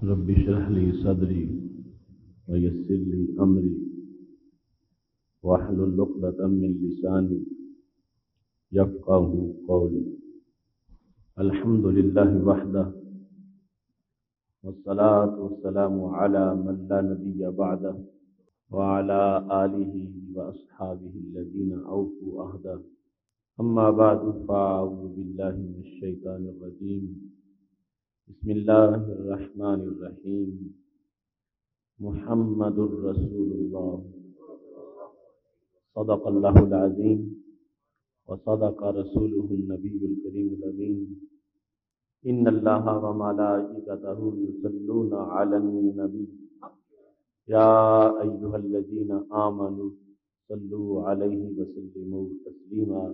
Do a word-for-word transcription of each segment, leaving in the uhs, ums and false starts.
رب اشرح لي صدري ويسر لي أمري واحلل عقدة من لساني يفقهوا قولي. الحمد لله وحده والصلاة والسلام على من لا نبي بعده وعلى آله وأصحابه الذين أوفوا عهده. أما بعد فأعوذ بالله من الشيطان الرجيم. بسم الله الرحمن الرحيم. محمد رسول الله صدق الله العظيم وصدق رسوله النبي الكريم الأمين. إن الله وملائكته يصلون على النبي يا أيها الذين آمنوا صلوا عليه وسلموا تسليما.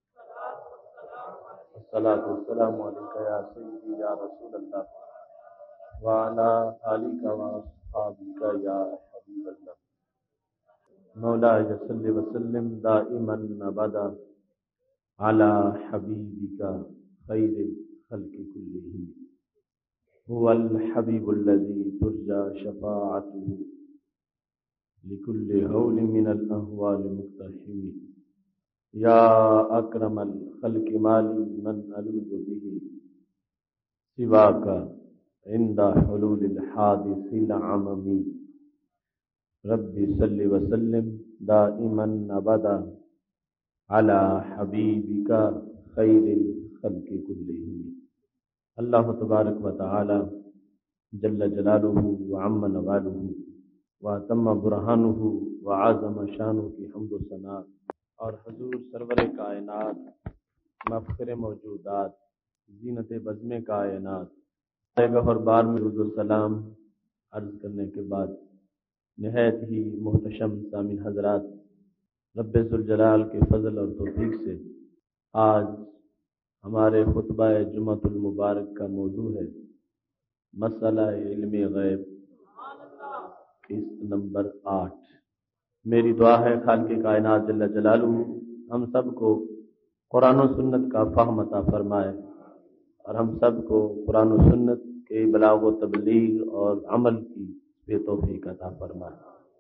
الصلاة والسلام عليك يا سيدي يا رسول الله وعلى آلك وأصحابك يا حبيب الله. مولاي صل وسلم دائما أبدا على حبيبك خير الخلق كلهم. هو الحبيب الذي ترجى شفاعته لكل هول من الأهوال مقتحم. يا أكرم الخلق مالي من ألوذ به سواك عند حلول الحادث العمم. ربي صل وسلم دائما أبدا على حبيبك خير الخلق كلهم. اللہ تبارک و تعالی جل جلالہ وعم نوالہ واتم برہانہ وعظم شانہ کی حمد و ثنا اور حضور سرور کائنات مفخر موجودات زینت بزم کائنات گہر بار میں رضو السلام عرض کرنے کے بعد نہایت ہی محتشم سامعین حضرات، رب ذوالجلال کے فضل اور توفیق سے آج ہمارے خطبہ جمعۃ المبارک کا موضوع ہے مسئلہ علم غیب، قسط نمبر آٹھ۔ میری دعا ہے خالق کائنات جل جلالہ ہم سب کو قرآن و سنت کا فہم عطا فرمائے اور ہم سب کو قرآن و سنت کے بلاغ و تبلیغ اور عمل کی بے توفیق عطا فرمائے۔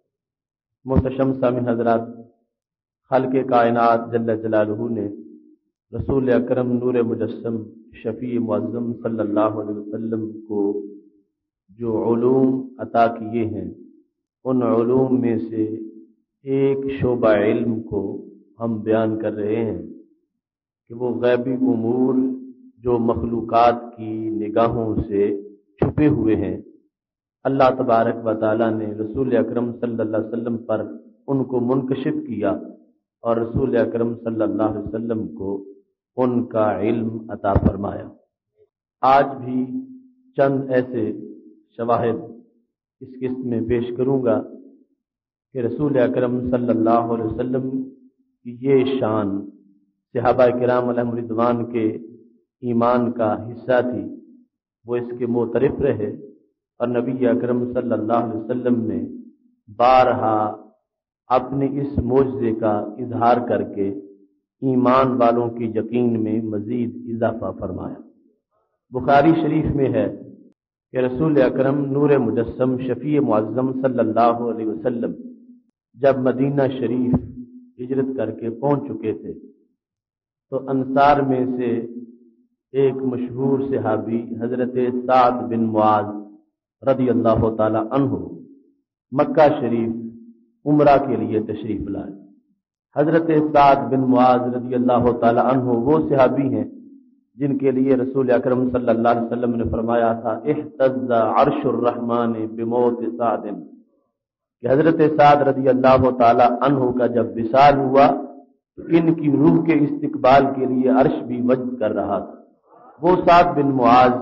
محتشم سامعین حضرات، خالق کائنات جل جلالہ نے رسول اکرم نور مجسم شفیع معظم صلی اللہ علیہ وسلم کو جو علوم عطا کیے ہیں، ان علوم میں سے ایک شعبہ علم کو ہم بیان کر رہے ہیں کہ وہ غیبی امور جو مخلوقات کی نگاہوں سے چھپے ہوئے ہیں، اللہ تبارک و تعالی نے رسول اکرم صلی اللہ علیہ وسلم پر ان کو منکشف کیا اور رسول اکرم صلی اللہ علیہ وسلم کو ان کا علم عطا فرمایا۔ آج بھی چند ایسے شواہد اس قسط میں پیش کروں گا کہ رسول اکرم صلی اللہ علیہ وسلم کی یہ شان صحابہ کرام علیہم رضوان کے ایمان کا حصہ تھی، وہ اس کے معترف رہے اور نبی اکرم صلی اللہ علیہ وسلم نے بارہا اپنے اس معجزے کا اظہار کر کے ایمان والوں کی یقین میں مزید اضافہ فرمایا۔ بخاری شریف میں ہے کہ رسول اکرم نور مجسم شفیع معظم صلی اللہ علیہ وسلم جب مدینہ شریف ہجرت کر کے پہنچ چکے تھے تو انصار میں سے ایک مشہور صحابی حضرت سعد بن معاذ رضی اللہ تعالی عنہ مکہ شریف عمرہ کے لیے تشریف لائے۔ حضرت سعد بن معاذ رضی اللہ تعالی عنہ وہ صحابی ہیں جن کے لیے رسول اکرم صلی اللہ علیہ وسلم نے فرمایا تھا اہتز عرش الرحمن بموت سعد، کہ حضرت سعد رضی اللہ تعالی عنہ کا جب وصال ہوا تو ان کی روح کے استقبال کے لیے عرش بھی وجد کر رہا تھا۔ وہ سعد بن معاذ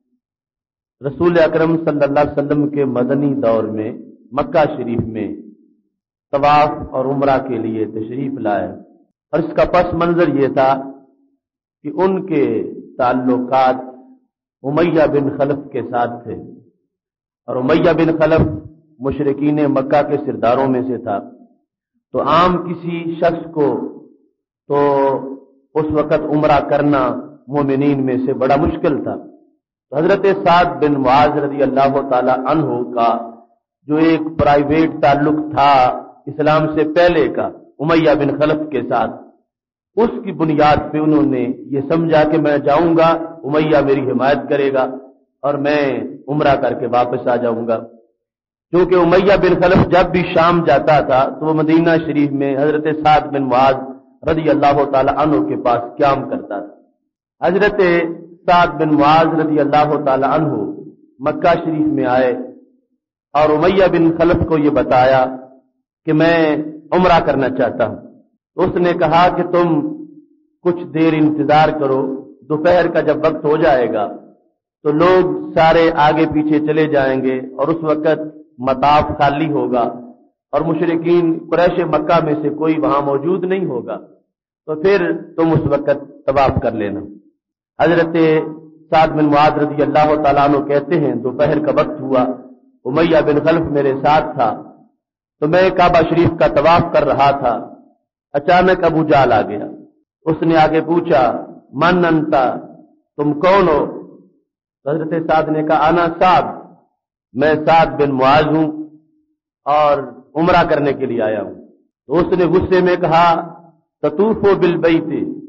رسول اکرم صلی اللہ علیہ وسلم کے مدنی دور میں مکہ شریف میں طواف اور عمرہ کے لیے تشریف لائے، اور اس کا پس منظر یہ تھا کہ ان کے تعلقات امیہ بن خلف کے ساتھ تھے، اور امیہ بن خلف مشرکین مکہ کے سرداروں میں سے تھا، تو عام کسی شخص کو تو اس وقت عمرہ کرنا مومنین میں سے بڑا مشکل تھا، حضرت سعد بن معاذ رضی اللہ تعالی عنہ کا جو ایک پرائیویٹ تعلق تھا اسلام سے پہلے کا امیہ بن خلف کے ساتھ، اس کی بنیاد پہ انہوں نے یہ سمجھا کہ میں جاؤں گا، امیہ میری حمایت کرے گا اور میں عمرہ کر کے واپس آ جاؤں گا۔ کیونکہ امیہ بن خلف جب بھی شام جاتا تھا تو وہ مدینہ شریف میں حضرت سعد بن معاذ رضی اللہ تعالی عنہ کے پاس قیام کرتا تھا۔ حضرت سعد بن معاذ رضی اللہ تعالی عنہ مکہ شریف میں آئے اور امیہ بن خلف کو یہ بتایا کہ میں عمرہ کرنا چاہتا ہوں۔ اس نے کہا کہ تم کچھ دیر انتظار کرو، دوپہر کا جب وقت ہو جائے گا تو لوگ سارے آگے پیچھے چلے جائیں گے اور اس وقت مطاف خالی ہوگا اور مشرکین قریش مکہ میں سے کوئی وہاں موجود نہیں ہوگا، تو پھر تم اس وقت طواف کر لینا۔ حضرت سعد بن معاذ رضی اللہ تعالیٰ عنہ کہتے ہیں دوپہر کا وقت ہوا، امیہ بن خلف میرے ساتھ تھا، تو میں کعبہ شریف کا طواف کر رہا تھا، اچانک ابو جہل آ گیا۔ اس نے آگے پوچھا من انتا، تم کون ہو؟ حضرت سعد نے کہا انا سعد، میں سعد بن معاذ ہوں اور عمرہ کرنے کے لیے آیا ہوں۔ تو اس نے غصے میں کہا تطوف بالبیت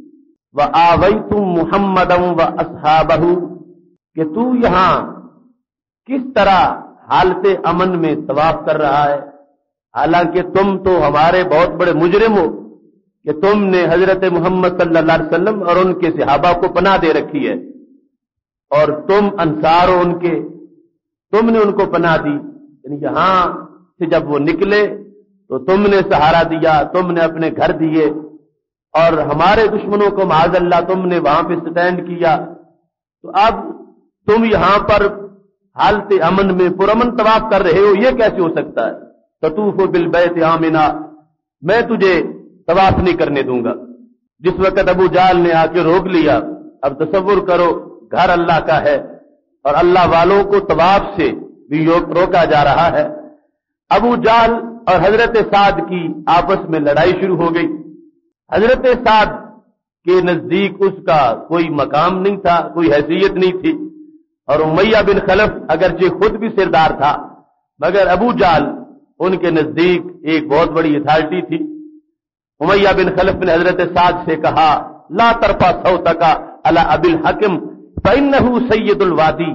وآویتم محمدا واصحابہ، کہ تو یہاں کس طرح حالت امن میں طواف کر رہا ہے، حالانکہ تم تو ہمارے بہت بڑے مجرم ہو کہ تم نے حضرت محمد صلی اللہ علیہ وسلم اور ان کے صحابہ کو پناہ دے رکھی ہے، اور تم انصار ہو ان کے، تم نے ان کو پناہ دی، یعنی یہاں سے جب وہ نکلے تو تم نے سہارا دیا، تم نے اپنے گھر دیے، اور ہمارے دشمنوں کو معاذ اللہ تم نے وہاں پہ سٹینڈ کیا، تو اب تم یہاں پر حالت امن میں پرامن طواف کر رہے ہو، یہ کیسے ہو سکتا ہے؟ تطوف بالبیت آمنا، میں تجھے طواف نہیں کرنے دوں گا۔ جس وقت ابو جہل نے آ کے روک لیا، اب تصور کرو گھر اللہ کا ہے اور اللہ والوں کو طواف سے بھی روکا جا رہا ہے۔ ابو جہل اور حضرت سعد کی آپس میں لڑائی شروع ہو گئی۔ حضرت سعد کے نزدیک اس کا کوئی مقام نہیں تھا، کوئی حیثیت نہیں تھی، اور امیہ بن خلف اگرچہ خود بھی سردار تھا مگر ابو جہل ان کے نزدیک ایک بہت بڑی اتھارٹی تھی۔ امیہ بن خلف نے حضرت سعد سے کہا لا ترفع صوتک علی ابی الحکم فإنہ سید الوادی،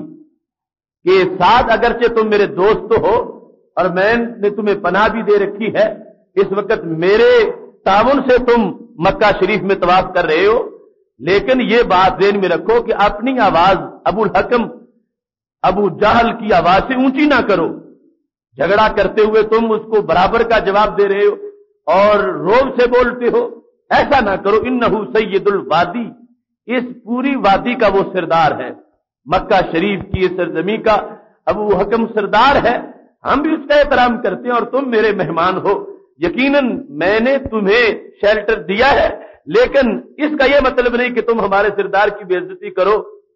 کہ سعد اگرچہ تم میرے دوست ہو اور میں نے تمہیں پناہ بھی دے رکھی ہے، اس وقت میرے تعاون سے تم مکہ شریف میں طواف کر رہے ہو، لیکن یہ بات ذہن میں رکھو کہ اپنی آواز ابو الحکم ابو جہل کی آواز سے اونچی نہ کرو، جھگڑا کرتے ہوئے تم اس کو برابر کا جواب دے رہے ہو اور روب سے بولتے ہو، ایسا نہ کرو، انہ سید الوادی، اس پوری وادی کا وہ سردار ہے، مکہ شریف کی اس سرزمین کا ابو حکم سردار ہے، ہم بھی اس کا احترام کرتے ہیں اور تم میرے مہمان ہو، یقیناً میں نے تمہیں شیلٹر دیا ہے، لیکن اس کا یہ مطلب نہیں کہ تم ہمارے سردار کی بے عزتی کرو۔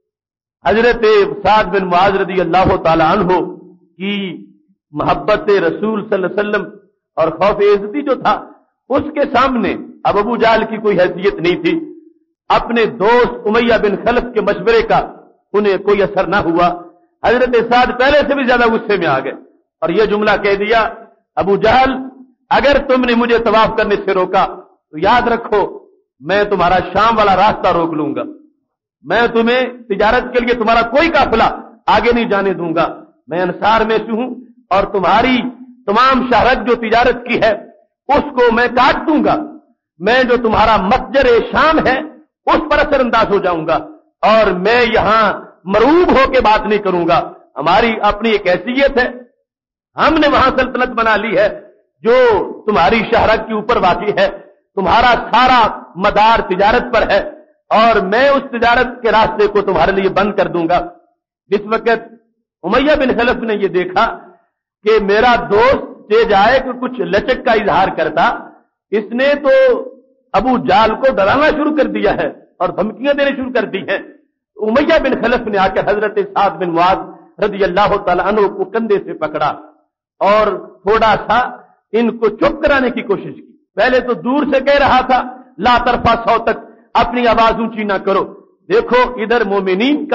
حضرت سعد بن معاذ رضی اللہ تعالی عنہ کی محبت رسول صلی اللہ علیہ وسلم اور خوف عزتی جو تھا اس کے سامنے اب ابو جہل کی کوئی حیثیت نہیں تھی۔ اپنے دوست امیہ بن خلف کے مشورے کا انہیں کوئی اثر نہ ہوا۔ حضرت سعد پہلے سے بھی زیادہ غصے میں آ گئے اور یہ جملہ کہہ دیا ابو جہل اگر تم نے مجھے طواف کرنے سے روکا تو یاد رکھو میں تمہارا شام والا راستہ روک لوں گا، میں تمہیں تجارت کے لیے تمہارا کوئی قافلہ آگے نہیں جانے دوں گا، میں انصار میں سے ہوں اور تمہاری تمام شہرت جو تجارت کی ہے اس کو میں کاٹ دوں گا، میں جو تمہارا متجر شام ہے اس پر اثر انداز ہو جاؤں گا، اور میں یہاں مروب ہو کے بات نہیں کروں گا، ہماری اپنی ایک حیثیت ہے، ہم نے وہاں سلطنت بنا لی ہے جو تمہاری شہرت کے اوپر واقع ہے، تمہارا سارا مدار تجارت پر ہے اور میں اس تجارت کے راستے کو تمہارے لیے بند کر دوں گا۔ جس وقت امیہ بن خلف نے یہ دیکھا کہ میرا دوست سے جائے کہ کچھ لچک کا اظہار کرتا، اس نے تو ابو جہل کو ڈرانا شروع کر دیا ہے اور دھمکیاں دینے شروع کر دی ہیں۔ امیہ بن خلف نے آ کر حضرت سعد بن معاذ رضی اللہ تعالی عنہ کو کندھے سے پکڑا اور تھوڑا سا ان کو چپ کرانے کی کوشش کی۔ پہلے تو دور سے کہہ رہا تھا لا ترفع صوتک، اپنی آواز اونچی نہ کرو، دیکھو ادھر مومنین کا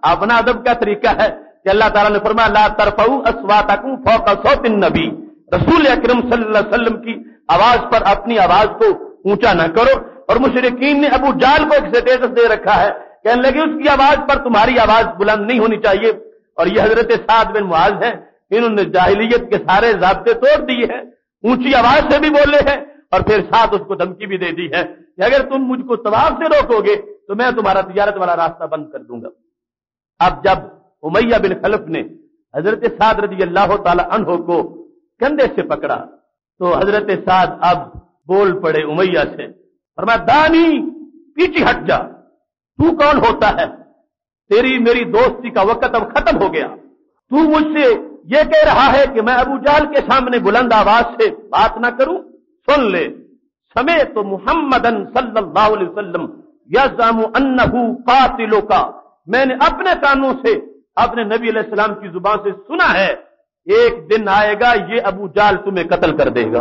अपना अदब का तरीका है कि अल्लाह ताला ने फरमाया ला तरफऊ अस्वातकुम फौका सौतिन नबी, रसूल अकरम सल्लल्लाहु अलैहि वसल्लम की आवाज पर अपनी आवाज को ऊंचा न करो। और मुशरिकीन ने अबू जाल को एक स्टेटस दे रखा है, कहने लगे उसकी आवाज पर तुम्हारी आवाज बुलंद नहीं होनी चाहिए। और ये हजरत साद बिन मुआज हैं, इन्होंने जाहिलियत के सारे ज़ाब्ते तोड़ दिए हैं, ऊंची आवाज से भी बोले हैं और फिर साथ उसको धमकी भी दे दी है कि अगर तुम मुझको तवाफ से रोकोगे तो मैं तुम्हारा तिजारत वाला रास्ता बंद कर दूंगा। अब जब उमैया बिन खलफ ने हजरत साद रजी अल्लाह ताला अन्हो को कंधे से पकड़ा तो हजरत साद अब बोल पड़े उमैया से, फरमाया दानी पीछे हट जा, तू कौन होता है? तेरी मेरी दोस्ती का वक्त अब खत्म हो गया। तू मुझसे ये कह रहा है कि मैं अबू जाल के सामने बुलंद आवाज से बात ना करूं? सुन ले, समय तो मुहम्मदन सल्लल्लाहु अलैहि वसल्लम यज़अमु अन्नहु कातिलु का, मैंने अपने कानों से अपने नबी अलैहि सलाम की जुबान से सुना है, एक दिन आएगा ये अबू जाल तुम्हें कत्ल कर देगा।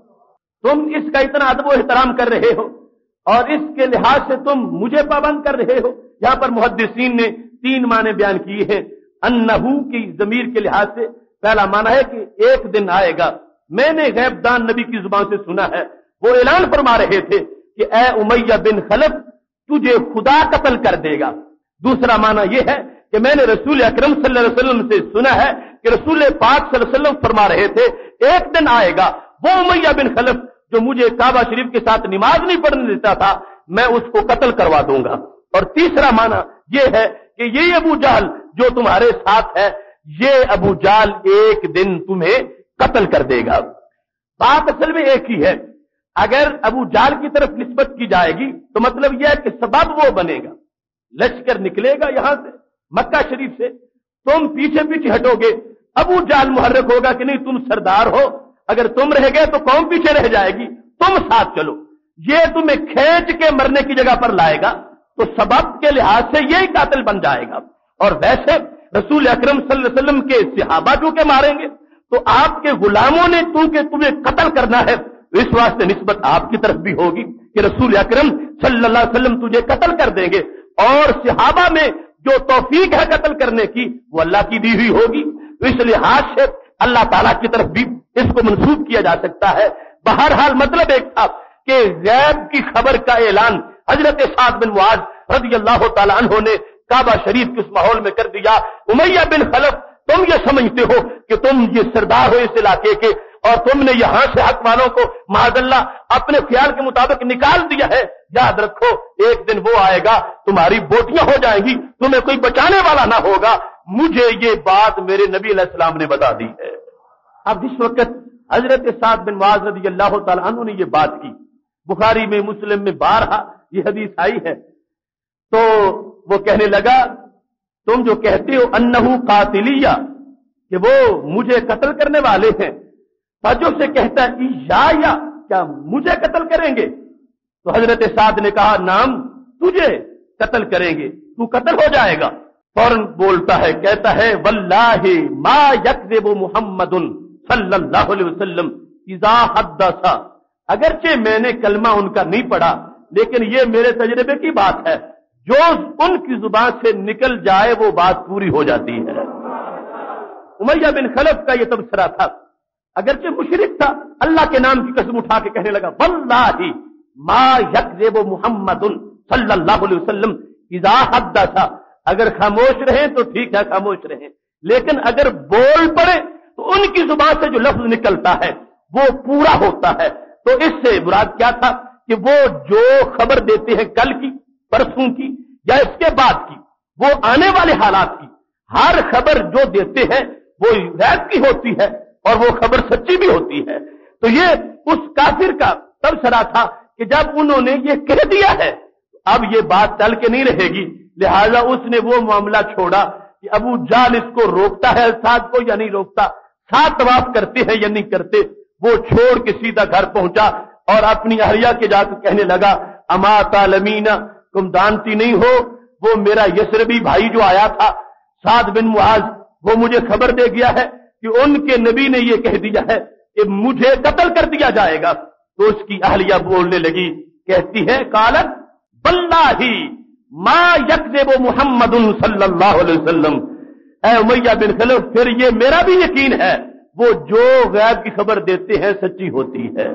तुम इसका इतना अदब एहतराम कर रहे हो और इसके लिहाज से तुम मुझे पाबंद कर रहे हो। यहां पर मुहद्दिसीन ने तीन माने बयान किए हैं अन्नहु की जमीर के लिहाज से। पहला माना है कि एक दिन आएगा, मैंने गैबदान नबी की जुबान से सुना है, वो ऐलान फरमा रहे थे कि ए उमैया बिन खलफ तुझे खुदा कत्ल कर देगा। दूसरा माना यह है कि मैंने रसूल अकरम सल्लल्लाहु अलैहि वसल्लम से सुना है कि रसूल पाक सल्लल्लाहु अलैहि वसल्लम फरमा रहे थे एक दिन आएगा वो उमैया बिन खलफ जो मुझे काबा शरीफ के साथ नमाज नहीं पढ़ने देता था, मैं उसको कत्ल करवा दूंगा। और तीसरा माना यह है कि ये अबू जाल जो तुम्हारे साथ है, ये अबू जाल एक दिन तुम्हें कत्ल कर देगा। बात असल में एक ही है, अगर अबू जाल की तरफ निस्बत की जाएगी तो मतलब यह है कि सबब वो बनेगा, लश्कर निकलेगा यहां से मक्का शरीफ से, तुम पीछे पीछे हटोगे, अबू जाल मुहर्रक होगा कि नहीं तुम सरदार हो, अगर तुम रह गए तो कौम पीछे रह जाएगी, तुम साथ चलो। ये तुम्हें खींच के मरने की जगह पर लाएगा तो सबब के लिहाज से यही कातिल बन जाएगा। और वैसे रसूल अकरम सल्लल्लाहु अलैहि वसल्लम के सहाबा चूंकि मारेंगे तो आपके गुलामों ने चूंकि तुम्हें कत्ल करना है, इस वास्ते निस्बत आपकी तरफ भी होगी कि रसूल अकरम सल्लल्लाहु अलैहि वसल्लम तुझे कत्ल कर देंगे। और सहाबा में जो तौफीक है कत्ल करने की वो अल्लाह की दी हुई होगी, तो इस लिहाज से अल्लाह ताला की तरफ भी इसको मंसूब किया जा सकता है। बहरहाल मतलब एक था कि गैब की खबर का ऐलान हजरत साद बिन मुआज रज़ी अल्लाह ताला अन्हु ने काबा शरीफ के उस माहौल में कर दिया। उमैया बिन खलफ तुम ये समझते हो कि तुम ये सरदार हो इस इलाके के और तुमने यहां से हक वालों को माज़अल्लाह अपने ख्याल के मुताबिक निकाल दिया है, याद रखो एक दिन वो आएगा तुम्हारी बोटियां हो जाएंगी, तुम्हें कोई बचाने वाला ना होगा। मुझे ये बात मेरे नबी अलैहि सलाम ने बता दी है। अब जिस वक्त हजरत साद बिन मुआज रज़ी अल्लाह ताला अन्हु ने ये बात की, बुखारी में मुस्लिम में बारहा ये हदीस आई है, तो वो कहने लगा तुम जो कहते हो अन्नहु कातिलिया कि वो मुझे कत्ल करने वाले हैं, ताज्जुब से कहता है या या क्या मुझे कत्ल करेंगे? तो हजरत साद ने कहा नाम तुझे कत्ल करेंगे, तू कत्ल हो जाएगा। फौरन बोलता है, कहता है वल्लाहि मा यकज़िबु मुहम्मदुन सल्लल्लाहु अलैहि वसल्लम इज़ा हद्दसा, अगरचे मैंने कलमा उनका नहीं पढ़ा लेकिन ये मेरे तजर्बे की बात है, जो उनकी जुबान से निकल जाए वो बात पूरी हो जाती है। उमैया बिन खलफ का ये तबसरा था, अगरचे मुशरिक था, अल्लाह के नाम की कसम उठा के कहने लगा वल्लाहि मा यकज़िबु मुहम्मदुन सल्लल्लाहु अलैहि वसल्लम इज़ा हद्दसा, अगर खामोश रहे तो ठीक है खामोश रहे, लेकिन अगर बोल पड़े तो उनकी जुबान से जो लफ्ज निकलता है वो पूरा होता है। तो इससे मुराद क्या था कि वो जो खबर देते हैं कल की, परसों की या इसके बाद की, वो आने वाले हालात की हर खबर जो देते हैं वो गैब की होती है और वो खबर सच्ची भी होती है। तो ये उस काफिर का तबसरा था कि जब उन्होंने ये कह दिया है अब ये बात चल के नहीं रहेगी, लिहाजा उसने वो मामला छोड़ा कि अबू जाल इसको रोकता है साद को या नहीं रोकता, साथ तवाफ करते हैं या नहीं करते, वो छोड़ के सीधा घर पहुंचा और अपनी अहलिया के जाकर कहने लगा अमा तालमीना, तुम जानती नहीं हो वो मेरा यसरबी भाई जो आया था साद बिन मुआज, वो मुझे खबर दे गया है कि उनके नबी ने ये कह दिया है कि मुझे कत्ल कर दिया जाएगा। तो उसकी अहलिया बोलने लगी, कहती है कालत वल्लाही ما یکذب محمد صلی اللہ علیہ وسلم، اے امیہ بن خلف پھر یہ میرا بھی یقین ہے وہ جو غیب کی خبر دیتے ہیں سچی ہوتی ہے۔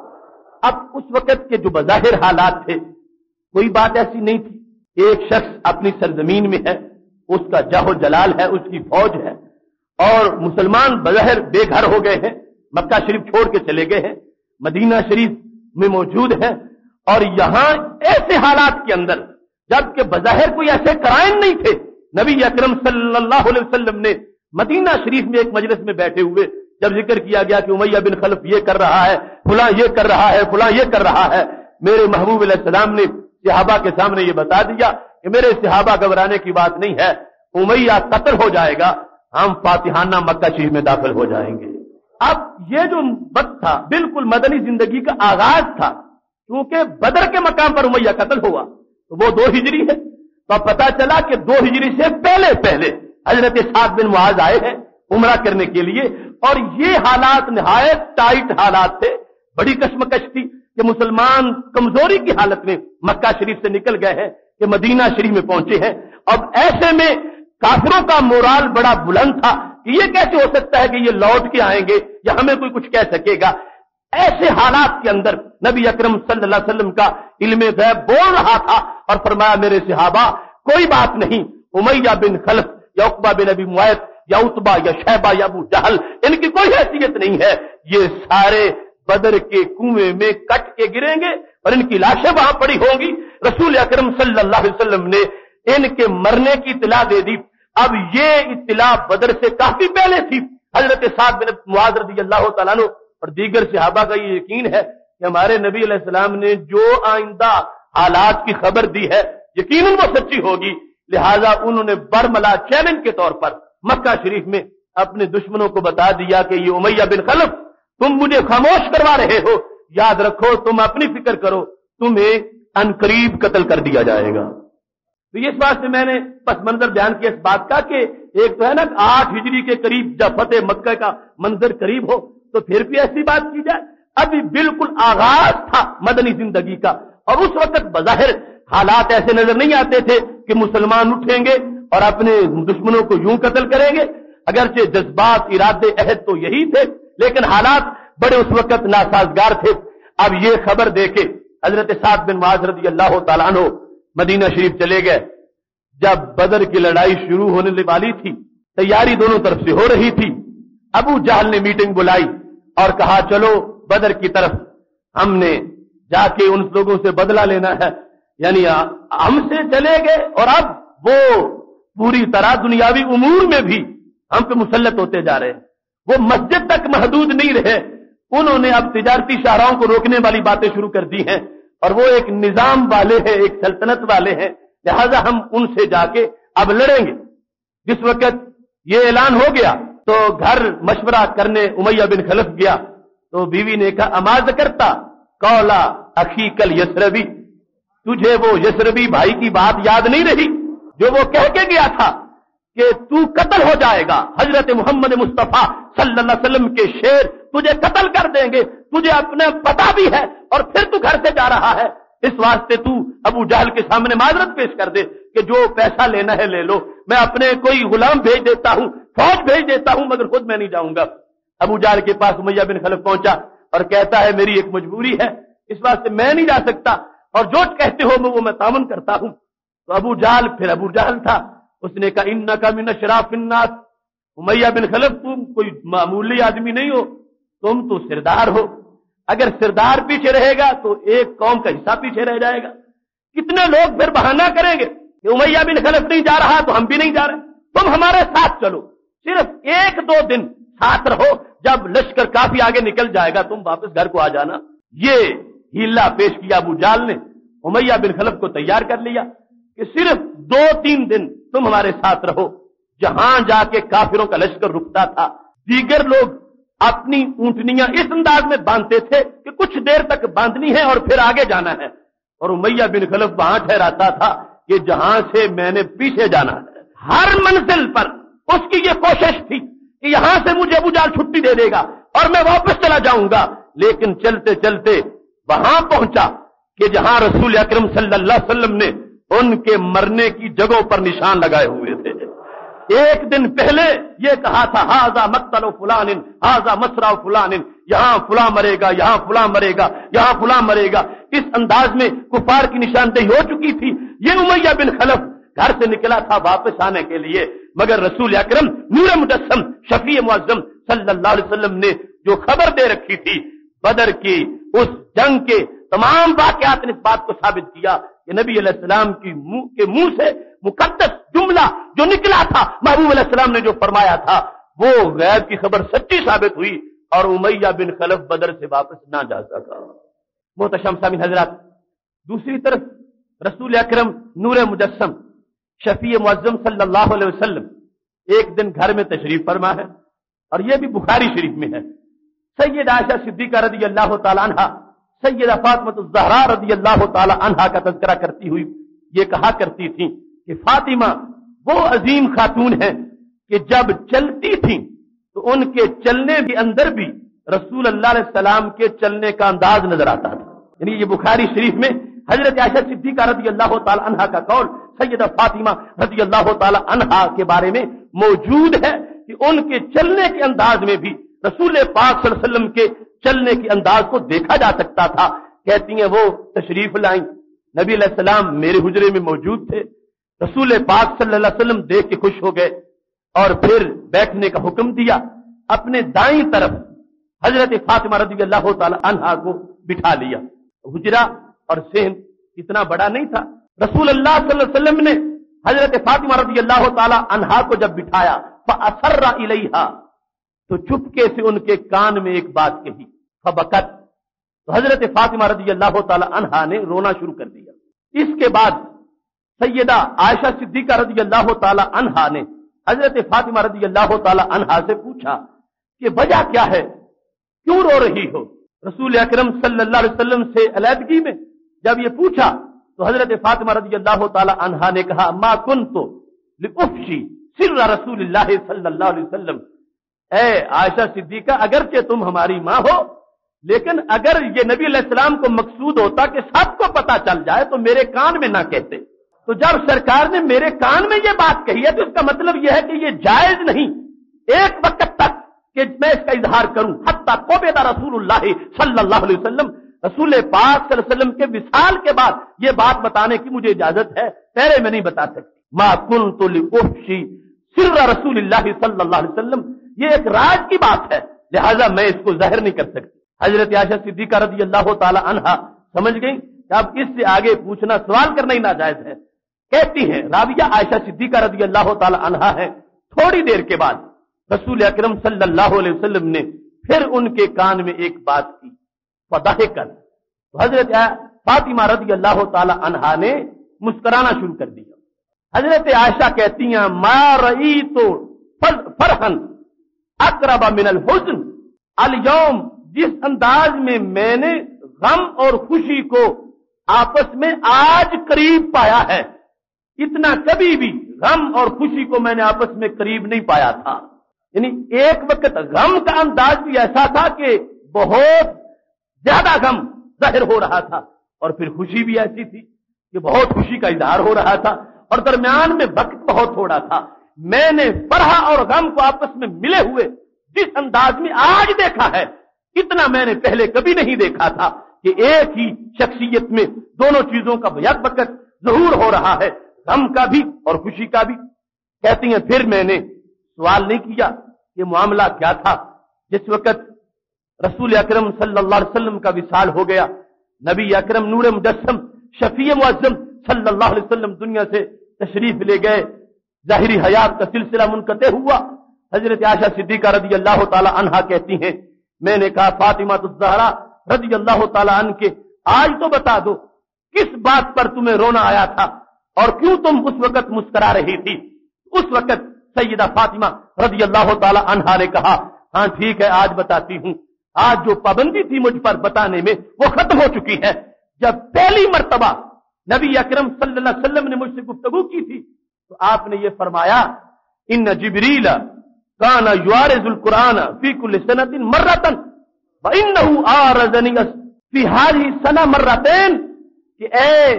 اب اس وقت کے جو بظاہر حالات تھے کوئی بات ایسی نہیں تھی، ایک شخص اپنی سرزمین میں ہے، اس کا جاہ جلال ہے، اس کی فوج ہے، اور مسلمان بظاہر بے گھر ہو گئے ہیں، مکہ شریف چھوڑ کے چلے گئے ہیں، مدینہ شریف میں موجود ہیں، اور یہاں ایسے حالات کے اندر جبکہ بظاہر کوئی ایسے کرائم نہیں تھے، نبی اکرم صلی اللہ علیہ وسلم نے مدینہ شریف میں ایک مجلس میں بیٹھے ہوئے جب ذکر کیا گیا کہ امیہ بن خلف یہ کر رہا ہے، فلاں یہ کر رہا ہے، فلاں یہ کر رہا ہے، میرے محبوب علیہ السلام نے صحابہ کے سامنے یہ بتا دیا کہ میرے صحابہ گھبرانے کی بات نہیں ہے، امیہ قتل ہو جائے گا، ہم فاتحانہ مکہ شریف میں داخل ہو جائیں گے۔ اب یہ جو وقت تھا بالکل مدنی زندگی کا آغاز تھا، کیونکہ بدر کے مقام پر امیہ قتل ہوا تو وہ دو ہجری ہے، تو پتا چلا کہ دو ہجری سے پہلے پہلے حضرت سعد بن معاذ آئے ہیں عمرہ کرنے کے لیے، اور یہ حالات نہایت ٹائٹ حالات تھے، بڑی کشمکش تھی کہ مسلمان کمزوری کی حالت میں مکہ شریف سے نکل گئے ہیں کہ مدینہ شریف میں پہنچے ہیں۔ اب ایسے میں کافروں کا مورال بڑا بلند تھا کہ یہ کیسے ہو سکتا ہے کہ یہ لوٹ کے آئیں گے یا ہمیں کوئی کچھ کہہ سکے گا۔ ایسے حالات کے اندر نبی اکرم صلی اللہ علیہ وسلم کا علم غیب بول رہا تھا اور فرمایا میرے صحابہ کوئی بات نہیں، امیہ بن خلف یا عقبہ بن ابی معیط یا عتبہ یا شیبہ یا ابو جہل ان کی کوئی حیثیت نہیں ہے، یہ سارے بدر کے کنویں میں کٹ کے گریں گے اور ان کی لاشیں وہاں پڑی ہوں گی۔ رسول اکرم صلی اللہ علیہ وسلم نے ان کے مرنے کی اطلاع دے دی۔ اب یہ اطلاع بدر سے کافی پہلے تھی۔ حضرت سعد بن معاذ رضی اللہ تعالیٰ عنہ اور دیگر صحابہ کا یہ یقین ہے کہ ہمارے نبی علیہ السلام نے جو آئندہ حالات کی خبر دی ہے یقیناً وہ سچی ہوگی، لہذا انہوں نے برملا چیلنج کے طور پر مکہ شریف میں اپنے دشمنوں کو بتا دیا کہ یہ امیہ بن خلف تم مجھے خاموش کروا رہے ہو، یاد رکھو تم اپنی فکر کرو، تمہیں عنقریب قتل کر دیا جائے گا۔ تو اس بات سے میں نے پس منظر بیان کیا اس بات کا کہ ایک تو ہے نا آٹھ ہجری کے قریب جب فتح مکہ کا منظر قریب ہو تو پھر بھی ایسی بات کی جائے، ابھی بالکل آغاز تھا مدنی زندگی کا، اور اس وقت بظاہر حالات ایسے نظر نہیں آتے تھے کہ مسلمان اٹھیں گے اور اپنے دشمنوں کو یوں قتل کریں گے، اگرچہ جذبات ارادے عہد تو یہی تھے لیکن حالات بڑے اس وقت ناسازگار تھے۔ اب یہ خبر دے کے حضرت سعد بن معاذ رضی اللہ تعالیٰ عنہ مدینہ شریف چلے گئے۔ جب بدر کی لڑائی شروع ہونے والی تھی، تیاری دونوں طرف سے ہو رہی تھی، ابو جہل نے میٹنگ بلائی اور کہا چلو بدر کی طرف ہم نے جا کے ان لوگوں سے بدلہ لینا ہے، یعنی ہم سے چلے گئے اور اب وہ پوری طرح دنیاوی امور میں بھی ہم پہ مسلط ہوتے جا رہے ہیں، وہ مسجد تک محدود نہیں رہے، انہوں نے اب تجارتی شاہراہوں کو روکنے والی باتیں شروع کر دی ہیں، اور وہ ایک نظام والے ہیں، ایک سلطنت والے ہیں، لہذا ہم ان سے جا کے اب لڑیں گے۔ جس وقت یہ اعلان ہو گیا تو گھر مشورہ کرنے امیہ بن خلف گیا تو بیوی نے کہا اما ذکرتا قولا اخی کل یسربی، تجھے وہ یسربی بھائی کی بات یاد نہیں رہی جو وہ کہہ کے گیا تھا کہ تو قتل ہو جائے گا، حضرت محمد مصطفیٰ صلی اللہ علیہ وسلم کے شیر تجھے قتل کر دیں گے، تجھے اپنا پتہ بھی ہے اور پھر تو گھر سے جا رہا ہے، اس واسطے تو ابو جہل کے سامنے معذرت پیش کر دے کہ جو پیسہ لینا ہے لے لو، میں اپنے کوئی غلام بھیج دیتا ہوں، فوج بھیج دیتا ہوں، مگر خود میں نہیں جاؤں گا۔ ابو جہل کے پاس امیہ بن خلف پہنچا اور کہتا ہے میری ایک مجبوری ہے، اس واسطے میں نہیں جا سکتا اور جو کہتے ہو وہ میں تعاون کرتا ہوں۔ تو ابو جہل پھر ابو جہل تھا، اس نے کہا انک من اشراف الناس، امیہ بن خلف تم کوئی معمولی آدمی نہیں ہو، تم تو سردار ہو، اگر سردار پیچھے رہے گا تو ایک قوم کا حصہ پیچھے رہ جائے گا، کتنے لوگ پھر بہانہ کریں گے کہ امیہ بن خلف نہیں جا رہا تو ہم بھی نہیں جا رہے، تم ہمارے ساتھ چلو، صرف ایک دو دن ساتھ رہو، جب لشکر کافی آگے نکل جائے گا تم واپس گھر کو آ جانا۔ یہ ہیلا پیش کیا ابو جہل نے، امیہ بن خلف کو تیار کر لیا کہ صرف دو تین دن تم ہمارے ساتھ رہو۔ جہاں جا کے کافروں کا لشکر رکتا تھا، دیگر لوگ اپنی اونٹنیاں اس انداز میں باندھتے تھے کہ کچھ دیر تک باندھنی ہے اور پھر آگے جانا ہے، اور امیہ بن خلف وہاں ٹھہراتا تھا کہ جہاں سے میں نے پیچھے جانا ہے۔ ہر منزل پر اس کی یہ کوشش تھی کہ یہاں سے مجھے ابو جہل چھٹی دے دے گا اور میں واپس چلا جاؤں گا، لیکن چلتے چلتے وہاں پہنچا کہ جہاں رسول اکرم صلی اللہ علیہ وسلم نے ان کے مرنے کی جگہوں پر نشان لگائے ہوئے تھے. ایک دن پہلے یہ کہا تھا ہاذا مقتل فلان ہاذا مسرع فلان، یہاں فلاں مرے گا، یہاں فلاں مرے گا، یہاں فلاں مرے گا. اس انداز میں کفار کی نشاندہی ہو چکی تھی. یہ امیہ بن خلف گھر سے نکلا تھا واپس آنے کے لیے، مگر رسول اکرم نور مجسم شفیع معظم صلی اللہ علیہ وسلم نے جو خبر دے رکھی تھی بدر کی، اس جنگ کے تمام واقعات نے اس بات کو ثابت کیا کہ نبی علیہ السلام کی منہ کے منہ سے مقدس جملہ جو نکلا تھا، محبوب علیہ السلام نے جو فرمایا تھا، وہ غیب کی خبر سچی ثابت ہوئی اور امیہ بن خلف بدر سے واپس نہ جا سکا. محتشم سامعین حضرات، دوسری طرف رسول اکرم نور مجسم شفیع معظم صلی اللہ علیہ وسلم ایک دن گھر میں تشریف فرما ہے، اور یہ بھی بخاری شریف میں ہے. سید عائشہ صدیقہ رضی اللہ تعالی عنہا سیدہ فاطمہ الزہرا رضی اللہ تعالی عنہا کا تذکرہ کرتی ہوئی یہ کہا کرتی تھی کہ فاطمہ وہ عظیم خاتون ہیں کہ جب چلتی تھیں تو ان کے چلنے کے اندر بھی رسول اللہ علیہ السلام کے چلنے کا انداز نظر آتا تھا. یعنی یہ بخاری شریف میں حضرت عائشہ صدیقہ رضی اللہ تعالی عنہا کا قول سیدہ فاطمہ رضی اللہ تعالی عنہا کے بارے میں موجود ہے کہ ان کے چلنے کے انداز میں بھی رسول پاک صلی اللہ علیہ وسلم کے چلنے کے انداز کو دیکھا جا سکتا تھا. کہتی ہیں وہ تشریف لائیں، نبی علیہ السلام میرے حجرے میں موجود تھے، رسول پاک صلی اللہ علیہ وسلم دیکھ کے خوش ہو گئے اور پھر بیٹھنے کا حکم دیا. اپنے دائیں طرف حضرت فاطمہ رضی اللہ تعالی عنہا کو بٹھا لیا. حجرہ اور صحن اتنا بڑا نہیں تھا. رسول اللہ صلی اللہ علیہ وسلم نے حضرت فاطمہ رضی اللہ تعالی عنہا کو جب بٹھایا فأسر الیہا، تو چپکے سے ان کے کان میں ایک بات کہی، فبکت، تو حضرت فاطمہ رضی اللہ تعالی عنہا نے رونا شروع کر دیا. اس کے بعد سیدہ عائشہ صدیقہ رضی اللہ تعالی عنہا نے حضرت فاطمہ رضی اللہ تعالی عنہا سے پوچھا کہ وجہ کیا ہے، کیوں رو رہی ہو؟ رسول اکرم صلی اللہ علیہ وسلم سے علیحدگی میں جب یہ پوچھا تو حضرت فاطمہ رضی اللہ تعالی عنہا نے کہا ما کنت لافشی سر رسول اللہ صلی اللہ علیہ وسلم. اے عائشہ صدیقہ، اگرچہ تم ہماری ماں ہو، لیکن اگر یہ نبی علیہ السلام کو مقصود ہوتا کہ سب کو پتا چل جائے تو میرے کان میں نہ کہتے. تو جب سرکار نے میرے کان میں یہ بات کہی ہے تو اس کا مطلب یہ ہے کہ یہ جائز نہیں ایک وقت تک کہ میں اس کا اظہار کروں، حتیٰ قبض رسول اللہ صلی اللہ علیہ وسلم، رسول پاک صلی اللہ علیہ وسلم کے وصال کے بعد یہ بات بتانے کی مجھے اجازت ہے، پہلے میں نہیں بتا سکتی. ما کنت لافشی سر رسول اللہ صلی اللہ علیہ وسلم، یہ ایک راز کی بات ہے، لہذا میں اس کو ظاہر نہیں کر سکتی. حضرت عائشہ صدیقہ رضی اللہ تعالی عنہا سمجھ گئی کہ اب اس سے آگے پوچھنا، سوال کرنا ہی ناجائز ہے. کہتی ہیں راویہ عائشہ صدیقہ رضی اللہ تعالی عنہا ہے، تھوڑی دیر کے بعد رسول اکرم صلی اللہ علیہ وسلم نے پھر ان کے کان میں ایک بات کی، فضحکت، حضرت فاطمہ رضی اللہ تعالی عنہا نے مسکرانا شروع کر دیا. حضرت عائشہ کہتی ہیں ما رأیت فرحن اقرب من الحزن اليوم، جس انداز میں میں نے غم اور خوشی کو آپس میں آج قریب پایا ہے، اتنا کبھی بھی غم اور خوشی کو میں نے آپس میں قریب نہیں پایا تھا. یعنی ایک وقت غم کا انداز بھی ایسا تھا کہ بہت زیادہ غم ظاہر ہو رہا تھا، اور پھر خوشی بھی ایسی تھی کہ بہت خوشی کا اظہار ہو رہا تھا، اور درمیان میں وقت بہت تھوڑا تھا. میں نے فرح اور غم کو آپس میں ملے ہوئے جس انداز میں آج دیکھا ہے، اتنا میں نے پہلے کبھی نہیں دیکھا تھا کہ ایک ہی شخصیت میں دونوں چیزوں کا یک وقت ظہور ہو رہا ہے، غم کا بھی اور خوشی کا بھی. کہتی ہیں پھر میں نے سوال نہیں کیا کہ معاملہ کیا تھا. جس وقت رسول اکرم صلی اللہ علیہ وسلم کا وصال ہو گیا، نبی اکرم نور مجسم شفیع معظم صلی اللہ علیہ وسلم دنیا سے تشریف لے گئے، ظاہری حیات کا سلسلہ منقطع ہوا. حضرت عائشہ صدیقہ رضی اللہ تعالی عنہا کہتی ہیں میں نے کہا فاطمہ الزہرا رضی اللہ تعالی عنہ کے آج تو بتا دو کس بات پر تمہیں رونا آیا تھا اور کیوں تم اس وقت مسکرا رہی تھی. اس وقت سیدہ فاطمہ رضی اللہ تعالی عنہا نے کہا ہاں ٹھیک ہے آج بتاتی ہوں. آج جو پابندی تھی مجھ پر بتانے میں وہ ختم ہو چکی ہے. جب پہلی مرتبہ نبی اکرم صلی اللہ علیہ وسلم نے مجھ سے گفتگو کی تھی تو آپ نے یہ فرمایا ان جبریل کان یعارض القرآن فی کل سنۃ مرۃ وانه آرزنی فی هذه السنہ مرتين، کہ اے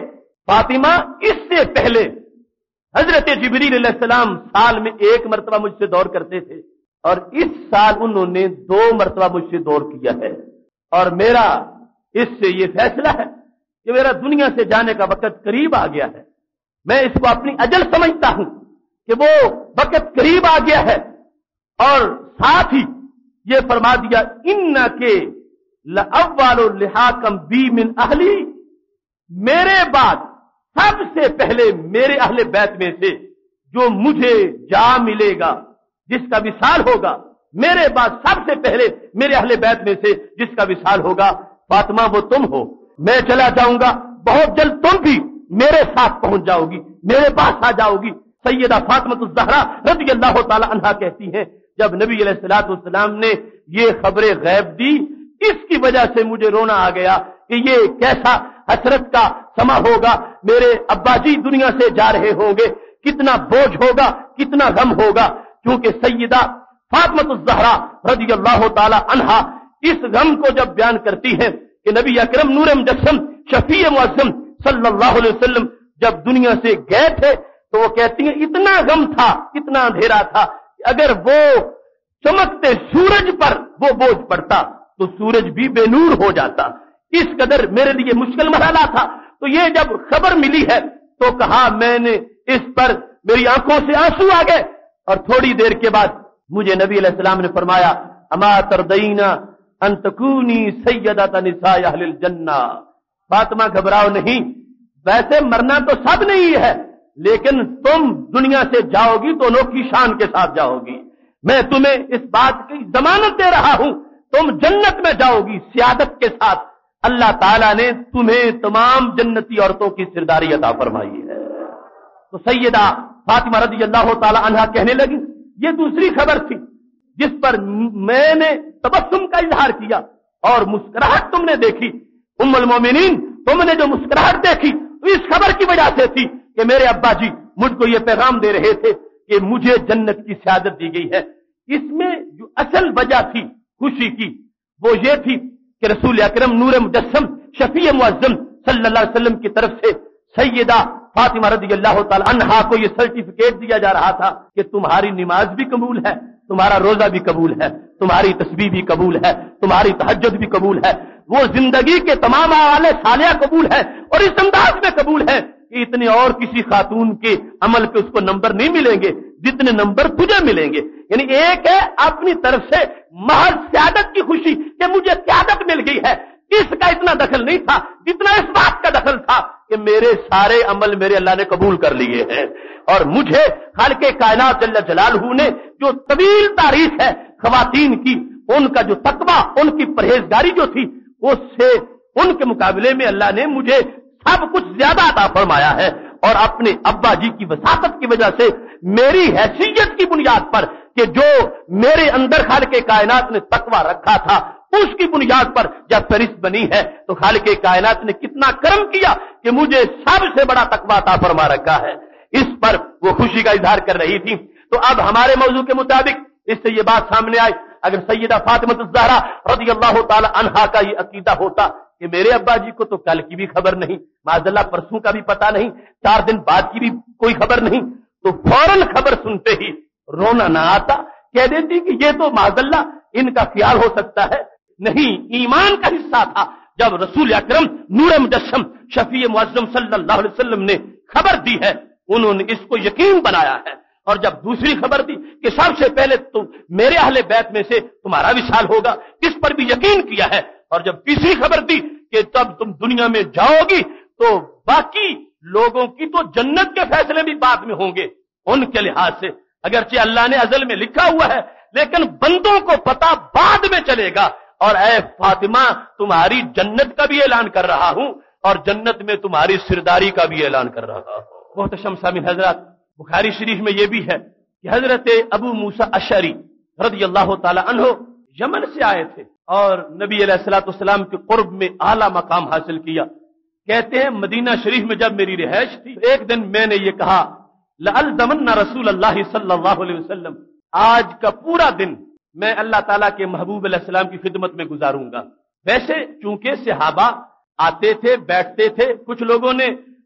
फातिमा, इससे पहले हजरत जिब्रील अलैहिस्सलाम साल में एक मरतबा मुझसे दौर करते थे और इस साल उन्होंने दो मरतबा मुझसे दौर किया है। और मेरा इससे ये फैसला है कि मेरा दुनिया से जाने का वक्त करीब आ गया है। मैं इसको अपनी अजल समझता हूं कि वो वक्त करीब आ गया है। और साथ ही ये फरमा दिया, इन्ना के लअव्वलु लिहाकम बी मिन अहली, मेरे बाद सबसे पहले मेरे अहले बैत में से जो मुझे जा मिलेगा, जिसका विसाल होगा, मेरे बाद सबसे पहले मेरे अहले बैत में से जिसका विसाल होगा, फातिमा वो तुम हो। मैं चला जाऊंगा, बहुत जल्द तुम भी मेरे साथ पहुंच जाओगी, मेरे पास आ जाओगी। सैयदा फातिमा ज़हरा रज़ियल्लाहु ताला अन्हा कहती हैं, जब नबी अलैहिस्सलातु वस्सलाम ने ये खबरें गैब दी, इसकी वजह से मुझे रोना आ गया कि ये कैसा हसरत का समा होगा, मेरे अब्बा जी दुनिया से जा रहे होंगे, कितना बोझ होगा, कितना गम होगा। क्योंकि सैयदा फातिमा ज़हरा रज़ियल्लाहु ताला अन्हा इस गम को जब बयान करती है कि नबी अकरम नूर मुजस्सम शफीए मुअज़्ज़म सल्लल्लाहु अलैहि वसल्लम जब दुनिया से गए थे, तो वो कहती हैं इतना गम था, इतना अंधेरा था, अगर वो चमकते सूरज पर वो बोझ पड़ता तो सूरज भी बेनूर हो जाता। इस कदर मेरे लिए मुश्किल मरहला था। तो ये जब खबर मिली है तो कहा, मैंने इस पर मेरी आंखों से आंसू आ गए। और थोड़ी देर के बाद मुझे नबी अलैहि सलाम ने फरमाया, अमा तरदईना अन तकूनी सय्यदत निसाए अहलिल जन्ना, फातिमा घबराओ नहीं, वैसे मरना तो सब नहीं है, लेकिन तुम दुनिया से जाओगी तो अनोखी शान के साथ जाओगी। मैं तुम्हें इस बात की जमानत दे रहा हूं, तुम जन्नत में जाओगी सियादत के साथ। अल्लाह ताला ने तुम्हें तमाम जन्नती औरतों की सिरदारी अता फरमाई है। तो सैयदा फातिमा रज़ियल्लाहु ताला अन्हा कहने लगी, ये दूसरी खबर थी जिस पर मैंने तबस्सुम का इजहार किया और मुस्कुराहट तुमने देखी। उम्मुल मोमिनीन, तुमने जो मुस्कुराहट देखी तो इस खबर की वजह से थी कि मेरे अब्बा जी मुझको ये पैगाम दे रहे थे कि मुझे जन्नत की शहादत दी गई है। इसमें जो असल वजह थी खुशी की, वो ये थी कि रसूल अकरम नूर मुजस्सम शफीए मुअज़्ज़म सल्लल्लाहु अलैहि वसल्लम की तरफ से सैयदा फातिमा रज़ियल्लाहु ताला अन्हा को ये सर्टिफिकेट दिया जा रहा था कि तुम्हारी नमाज भी कबूल है, तुम्हारा रोजा भी कबूल है, तुम्हारी तस्बीह भी कबूल है, तुम्हारी तहज्जुद भी कबूल है, वो जिंदगी के तमाम आले सालिया कबूल है। और इस अंदाज में कबूल है कि इतने और किसी खातून के अमल पे उसको नंबर नहीं मिलेंगे जितने नंबर तुझे मिलेंगे। यानी एक है अपनी तरफ से महज स्यादत की खुशी कि मुझे स्यादत मिल गई है, इसका इतना दखल नहीं था जितना इस बात का दखल था कि मेरे सारे अमल मेरे अल्लाह ने कबूल कर लिए हैं। और मुझे खालिक़े कायनात जल्ल जलालहू ने जो तवील तारीख है खवातीन की, उनका जो तकवा, उनकी परहेजगारी जो थी, उससे उनके मुकाबले में अल्लाह ने मुझे सब कुछ ज्यादा अता फरमाया है। और अपने अब्बा जी की वसाकत की वजह से मेरी हैसियत की बुनियाद पर कि जो मेरे अंदर खालिक़े कायनात ने तकवा रखा था, उसकी बुनियाद पर जब फरिश्त बनी है तो खालिक़े कायनात ने कितना करम किया कि मुझे सबसे बड़ा तकवा अता फरमा रखा है। इस पर वो खुशी का इजहार कर रही थी। तो अब हमारे मौजू के मुताबिक इससे ये बात सामने आई, अगर सैयदा फातिमा ज़हरा रज़ियल्लाहु ताला अन्हा का ये अकीदा होता कि मेरे अब्बा जी को तो कल की भी खबर नहीं, माज़अल्लाह परसों का भी पता नहीं, चार दिन बाद की भी कोई खबर नहीं, तो फौरन खबर सुनते ही रोना ना आता, कह देती कि ये तो माज़अल्लाह इनका ख्याल हो सकता है। नहीं, ईमान का हिस्सा था। जब रसूल अकरम नूर मुजस्सम शफीए मुअज़्ज़म सल्लल्लाहु अलैहि वसल्लम ने खबर दी है, उन्होंने इसको यकीन बनाया है। और जब दूसरी खबर दी कि सबसे पहले तो मेरे अहले बैत में से तुम्हारा विशाल होगा, इस पर भी यकीन किया है। और जब तीसरी खबर दी कि तब तुम दुनिया में जाओगी, तो बाकी लोगों की तो जन्नत के फैसले भी बाद में होंगे उनके लिहाज से। अगरचे अल्लाह ने अज़ल में लिखा हुआ है, लेकिन बंदों को पता बाद में चलेगा। और ऐ फातिमा, तुम्हारी जन्नत का भी ऐलान कर रहा हूं और जन्नत में तुम्हारी सिरदारी का भी ऐलान कर रहा हूं। बहुत शमसामिन हजरत, बुखारी शरीफ में यह भी है कि हजरत अबू मूसा अशअरी रज़ियल्लाहु ताला अन्हु यमन से आए थे और नबी अलैहिस्सलातु वस्सलाम के कुर्ब में आला मकाम हासिल किया। कहते हैं मदीना शरीफ में जब मेरी रिहाइश थी, एक दिन मैंने ये कहा, लअल्ज़मन्ना रसूलल्लाह सल्लल्लाहु अलैहि वसल्लम, आज का पूरा दिन मैं अल्लाह ताला के महबूब अलैहिस्सलाम की खिदमत में गुजारूंगा। वैसे चूंकि सहाबा आते थे, बैठते थे, कुछ लोगों ने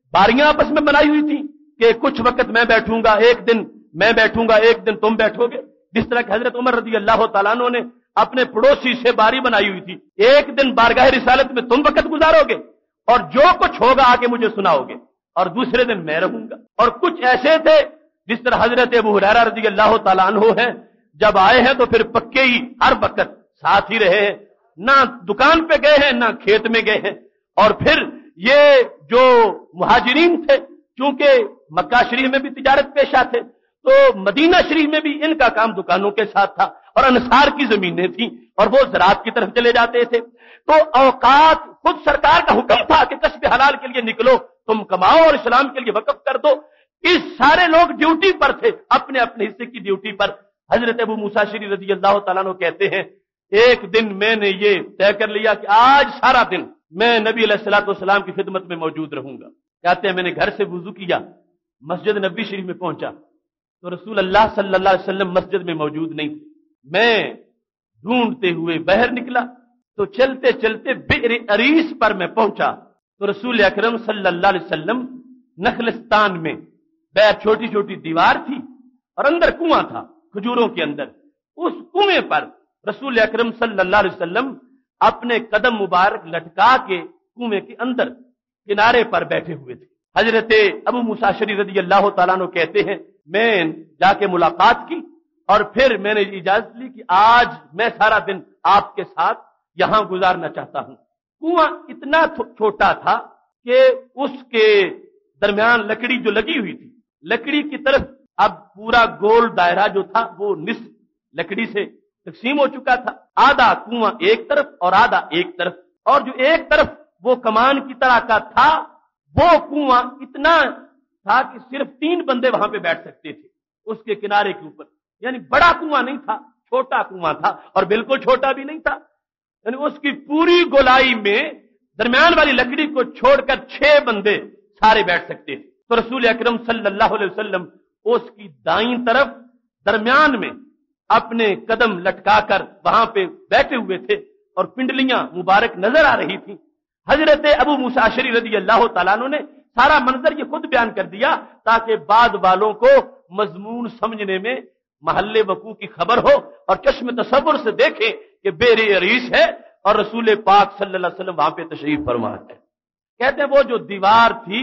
बारियां आपस में बनाई हुई थी कि कुछ वक्त मैं बैठूंगा, एक दिन मैं बैठूंगा, एक दिन तुम बैठोगे। जिस तरह कि हजरत उमर रजी अल्लाह तआला अन्हु ने अपने पड़ोसी से बारी बनाई हुई थी, एक दिन बारगाह रिसालत में तुम वक्त गुजारोगे और जो कुछ होगा आके मुझे सुनाओगे, और दूसरे दिन मैं रहूंगा। और कुछ ऐसे थे जिस तरह हजरत अबू हुरैरा रजी अल्लाह तआला अन्हु हैं, जब आए हैं तो फिर पक्के ही हर वक्त साथ ही रहे हैं, ना दुकान पे गए हैं ना खेत में गए हैं। और फिर ये जो मुहाजिरीन थे, चूंकि मक्का शरीफ में भी तिजारत पेशा थे, तो मदीना शरीफ में भी इनका काम दुकानों के साथ था, और अंसार की जमीनें थी और वो ज़राअत की तरफ चले जाते थे। तो औकात खुद सरकार का हुक्म था कि कस्ब हलाल के लिए निकलो, तुम कमाओ और इस्लाम के लिए वक्फ कर दो। इस सारे लोग ड्यूटी पर थे, अपने अपने हिस्से की ड्यूटी पर। हजरत अबू मूसा अशअरी रजी अल्लाह तआला अन्हु कहते हैं, एक दिन मैंने ये तय कर लिया कि आज सारा दिन मैं नबी अलैहिस्सलातु वस्सलाम की खिदमत में मौजूद रहूंगा। कहते हैं मैंने घर से वुजू किया, मस्जिद नबी शरीफ में पहुंचा तो रसूल अल्लाह सल्लल्लाहु अलैहि वसल्लम मस्जिद में मौजूद नहीं थे। मैं ढूंढते हुए बाहर निकला तो चलते चलते बि'r अरीस पर मैं पहुंचा तो रसूल अकरम सल्लल्लाहु अलैहि वसल्लम नखलिस्तान में, बैर छोटी छोटी दीवार थी और अंदर कुआं था खजूरों के अंदर, उस कुएं पर रसूल अकरम सल्लल्लाहु अलैहि वसल्लम अपने कदम मुबारक लटका के कुएं के अंदर किनारे पर बैठे हुए थे। हजरत अबू मूसा अशअरी रज़ी अल्लाह तआला अन्हु कहते हैं, मैं जाके मुलाकात की और फिर मैंने इजाजत ली कि आज मैं सारा दिन आपके साथ यहां गुजारना चाहता हूं। कुआं इतना छोटा था कि उसके दरमियान लकड़ी जो लगी हुई थी, लकड़ी की तरफ अब पूरा गोल दायरा जो था वो निस्फ लकड़ी से तकसीम हो चुका था। आधा कुआं एक तरफ और आधा एक तरफ, और जो एक तरफ वो कमान की तरह का था, वो कुआं इतना था कि सिर्फ तीन बंदे वहां पे बैठ सकते थे उसके किनारे के ऊपर। यानी बड़ा कुआं नहीं था, छोटा कुआं था, और बिल्कुल छोटा भी नहीं था। यानी उसकी पूरी गोलाई में दरमियान वाली लकड़ी को छोड़कर छह बंदे सारे बैठ सकते थे। तो रसूल अकरम सल्लल्लाहु अलैहि वसल्लम उसकी दाईं तरफ दरमियान में अपने कदम लटकाकर वहां पे बैठे हुए थे और पिंडलियां मुबारक नजर आ रही थी। हजरत अबू मूसा अशअरी रज़ी अल्लाह तआला अन्हु ने सारा मंजर ये खुद बयान कर दिया ताकि बाद वालों को मजमून समझने में महल्ले वकू की खबर हो और चश्म तसव्वुर से देखें कि बेर अरीस है और रसूल पाक सल्लल्लाहु अलैहि वसल्लम वहां पे तशरीफ फरमा है। कहते हैं वो जो दीवार थी,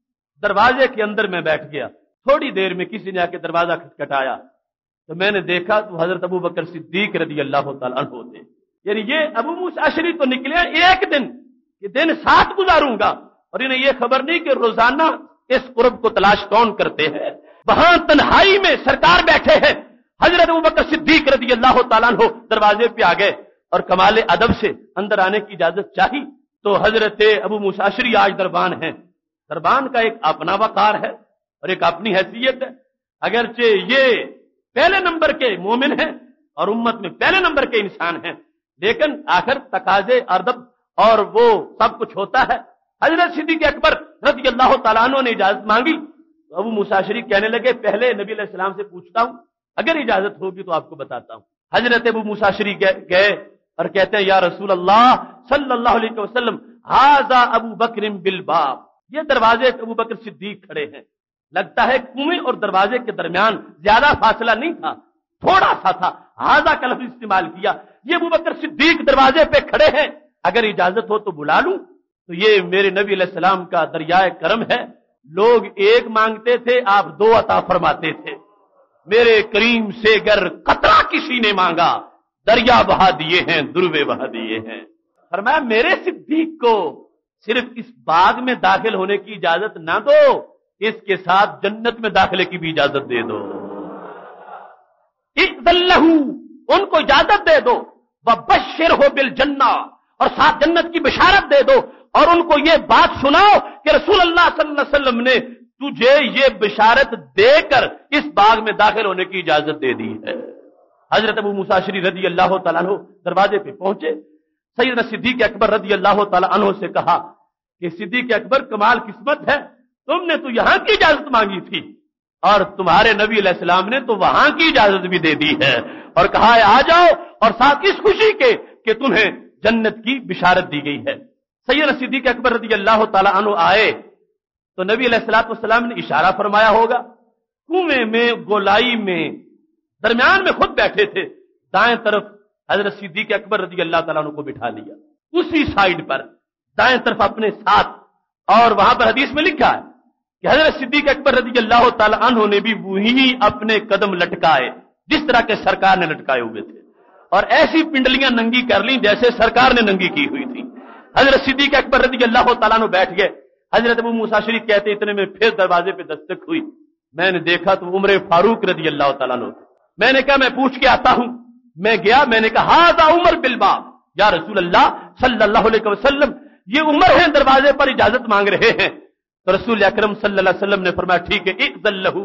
दरवाजे के अंदर में बैठ गया। थोड़ी देर में किसी ने आके दरवाजा खटखटाया तो मैंने देखा तो हजरत अबू बकर सिद्दीक रज़ी अल्लाह तआला अन्हु थे। यानी ये अबू मूसा अशअरी तो निकले एक दिन, ये दिन साथ गुजारूंगा, और इन्हें ये खबर नहीं कि रोजाना इस कुर्ब को तलाश कौन करते हैं। वहां तन्हाई में सरकार बैठे हैं। हजरत अबू बकर सिद्दीक रज़ी अल्लाह तआला अन्हु दरवाजे पे आ गए और कमाल अदब से अंदर आने की इजाजत चाही। तो हजरत अबू मूसा अशअरी आज दरबान है। दरबान का एक अपना वकार है और एक अपनी हैसियत है। अगरचे ये पहले नंबर के मोमिन हैं और उम्मत में पहले नंबर के इंसान हैं, लेकिन आखिर तकाजे अदब और वो सब कुछ होता है। हजरत सिद्दीक अकबर रज़ी अल्लाह तआला अन्हु ने इजाजत मांगी तो अबू मूसा अशअरी कहने लगे, पहले नबी अलैहि सलाम से पूछता हूं, अगर इजाजत होगी तो आपको बताता हूं। हजरत अबू मूसा अशअरी गए और कहते हैं, या रसूल अल्लाह सल्लल्लाहु अलैहि वसल्लम, हाजा अबू बकर बिल बाब, ये दरवाजे पे अबू बकर सिद्दीक खड़े हैं। लगता है कुएं और दरवाजे के दरमियान ज्यादा फासला नहीं था, थोड़ा सा था। हाजा का लफ्ज इस्तेमाल किया, ये अबू बकर सिद्दीक दरवाजे पे खड़े हैं, अगर इजाजत हो तो बुला लूं। तो ये मेरे नबी अलैहि सलाम का दरियाए करम है। लोग एक मांगते थे, आप दो अता फरमाते थे। मेरे करीम से गर कतरा किसी ने मांगा, दरिया बहा दिए हैं, दुर्वे बहा दिए हैं। फरमाया मेरे सिद्दीक को सिर्फ इस बाग में दाखिल होने की इजाजत ना दो, इसके साथ जन्नत में दाखिले की भी इजाजत दे दो। इज़्ज़ल्लहू, उनको इजाजत दे दो, व बश्शिरहु बिल जन्ना, और साथ जन्नत की बिशारत दे दो, और उनको ये बात सुनाओ कि रसूल अल्लाह सल्लल्लाहु अलैहि वसल्लम ने तुझे ये बिशारत देकर इस बाग में दाखिल होने की इजाजत दे दी है। हजरत अबू मूसा अशअरी रज़ी अल्लाह तआला अन्हु दरवाजे पे पहुंचे। सैयदना सिद्दीक अकबर रज़ी अल्लाह तआला अन्हु से कहा कि सिद्दीक अकबर, कमाल किस्मत है, तुमने तो यहां की इजाजत मांगी थी और तुम्हारे नबी अलैहि सलाम ने तो वहां की इजाजत भी दे दी है और कहा है आ जाओ, और साथ इस खुशी के कि तुम्हें जन्नत की बिशारत दी गई है। सैयदना सिद्दीक अकबर रज़ी अल्लाह तआला अन्हु आए تو نبی علیہ الصلوۃ والسلام نے اشارہ فرمایا ہوگا، کنویں میں گولائی میں درمیان میں خود بیٹھے تھے، دائیں طرف حضرت صدیق اکبر رضی اللہ تعالیٰ عنہ کو بٹھا لیا، اسی سائیڈ پر دائیں طرف اپنے ساتھ، اور وہاں پر حدیث میں لکھا ہے کہ حضرت صدیق اکبر رضی اللہ تعالیٰ عنہ نے بھی وہی اپنے قدم لٹکائے جس طرح کے سرکار نے لٹکائے ہوئے تھے، اور ایسی پنڈلیاں ننگی کر لیں جیسے سرکار نے ننگی کی ہوئی تھی۔ حضرت صدیق اکبر رضی اللہ تعالیٰ عنہ بیٹھ گئے۔ حضرت ابو موسیٰ شریف کہتے اتنے میں پھر دروازے پہ دستک ہوئی، میں نے دیکھا تو عمر فاروق رضی اللہ تعالیٰ عنہ، میں نے کہا میں پوچھ کے آتا ہوں، میں گیا، میں نے کہا ہذا عمر بالباب، یا رسول اللہ صلی اللہ علیہ وسلم یہ عمر ہیں دروازے پر اجازت مانگ رہے ہیں۔ تو رسول اکرم صلی اللہ علیہ وسلم نے فرمایا ٹھیک ہے، اذن لہ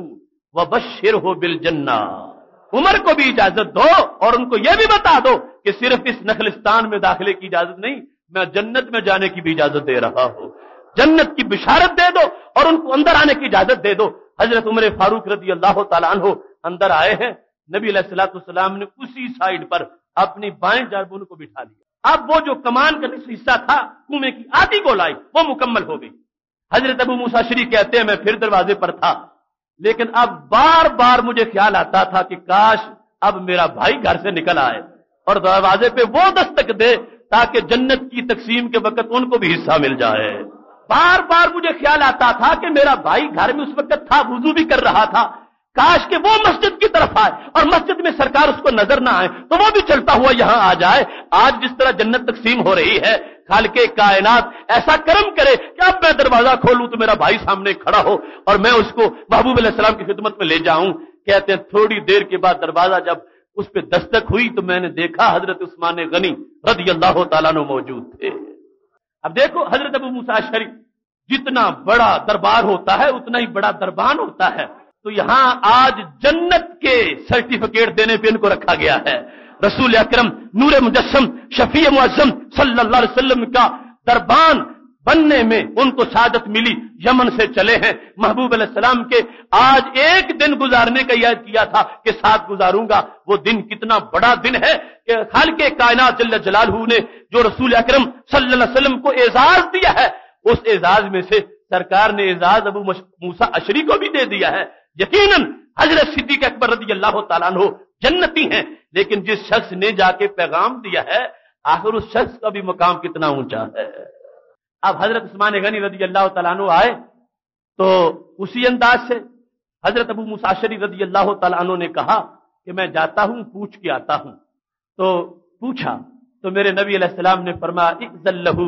وبشرہ بالجنہ، عمر کو بھی اجازت دو اور ان کو یہ بھی بتا دو کہ صرف اس نخلستان میں داخلے کی اجازت نہیں، میں جنت میں جانے کی بھی اجازت دے رہا ہوں، جنت کی بشارت دے دو اور ان کو اندر آنے کی اجازت دے دو۔ حضرت عمر فاروق رضی اللہ تعالیٰ عنہ اندر آئے ہیں، نبی علیہ الصلوۃ والسلام نے اسی سائیڈ پر اپنی بائیں جانب ان کو بٹھا لیا۔ اب وہ جو کمان کا نصف حصہ تھا کنویں کی آدھی گولائی وہ مکمل ہو گئی۔ حضرت ابو موسیٰ شریف کہتے ہیں میں پھر دروازے پر تھا، لیکن اب بار بار مجھے خیال آتا تھا کہ کاش اب میرا بھائی گھر سے نکل آئے اور دروازے پہ وہ دستک دے تاکہ جنت کی تقسیم کے وقت ان کو بھی حصہ مل جائے۔ بار بار مجھے خیال آتا تھا کہ میرا بھائی گھر میں اس وقت تھا، وضو بھی کر رہا تھا، کاش کہ وہ مسجد کی طرف آئے اور مسجد میں سرکار اس کو نظر نہ آئے تو وہ بھی چلتا ہوا یہاں آ جائے۔ آج جس طرح جنت تقسیم ہو رہی ہے، خالق کائنات ایسا کرم کرے کہ اب میں دروازہ کھولوں تو میرا بھائی سامنے کھڑا ہو اور میں اس کو محبوب علیہ السلام کی خدمت میں لے جاؤں۔ کہتے ہیں تھوڑی دیر کے بعد دروازہ جب اس پہ دستک ہوئی تو میں نے دیکھا حضرت عثمان غنی رضی اللہ تعالیٰ عنہ موجود تھے۔ اب دیکھو حضرت ابو موسیٰ شریف جتنا بڑا دربار ہوتا ہے اتنا ہی بڑا دربان ہوتا ہے، تو یہاں آج جنت کے سرٹیفکیٹ دینے پہ ان کو رکھا گیا ہے۔ رسول اکرم نور مجسم شفیع معظم صلی اللہ علیہ وسلم کا دربان بننے میں ان کو سعادت ملی، یمن سے چلے ہیں محبوب علیہ السلام کے، آج ایک دن گزارنے کا یاد کیا تھا کہ ساتھ گزاروں گا، وہ دن کتنا بڑا دن ہے کہ خالق کائنات جل جلالہ نے جو رسول اکرم صلی اللہ علیہ وسلم کو اعزاز دیا ہے، اس اعزاز میں سے سرکار نے اعزاز ابو موسیٰ اشعری کو بھی دے دیا ہے۔ یقیناً حضرت صدیق اکبر رضی اللہ تعالیٰ عنہ جنتی ہیں، لیکن جس شخص نے جا کے پیغام دیا ہے آخر اس شخص کا بھی مقام کتنا اونچا ہے۔ اب حضرت عثمان غنی رضی اللہ تعالیٰ عنہ آئے تو اسی انداز سے حضرت ابو موسیٰ اشعری رضی اللہ تعالیٰ عنہ نے کہا کہ میں جاتا ہوں پوچھ کے آتا ہوں۔ تو پوچھا تو میرے نبی علیہ السلام نے فرمایا اذن لہ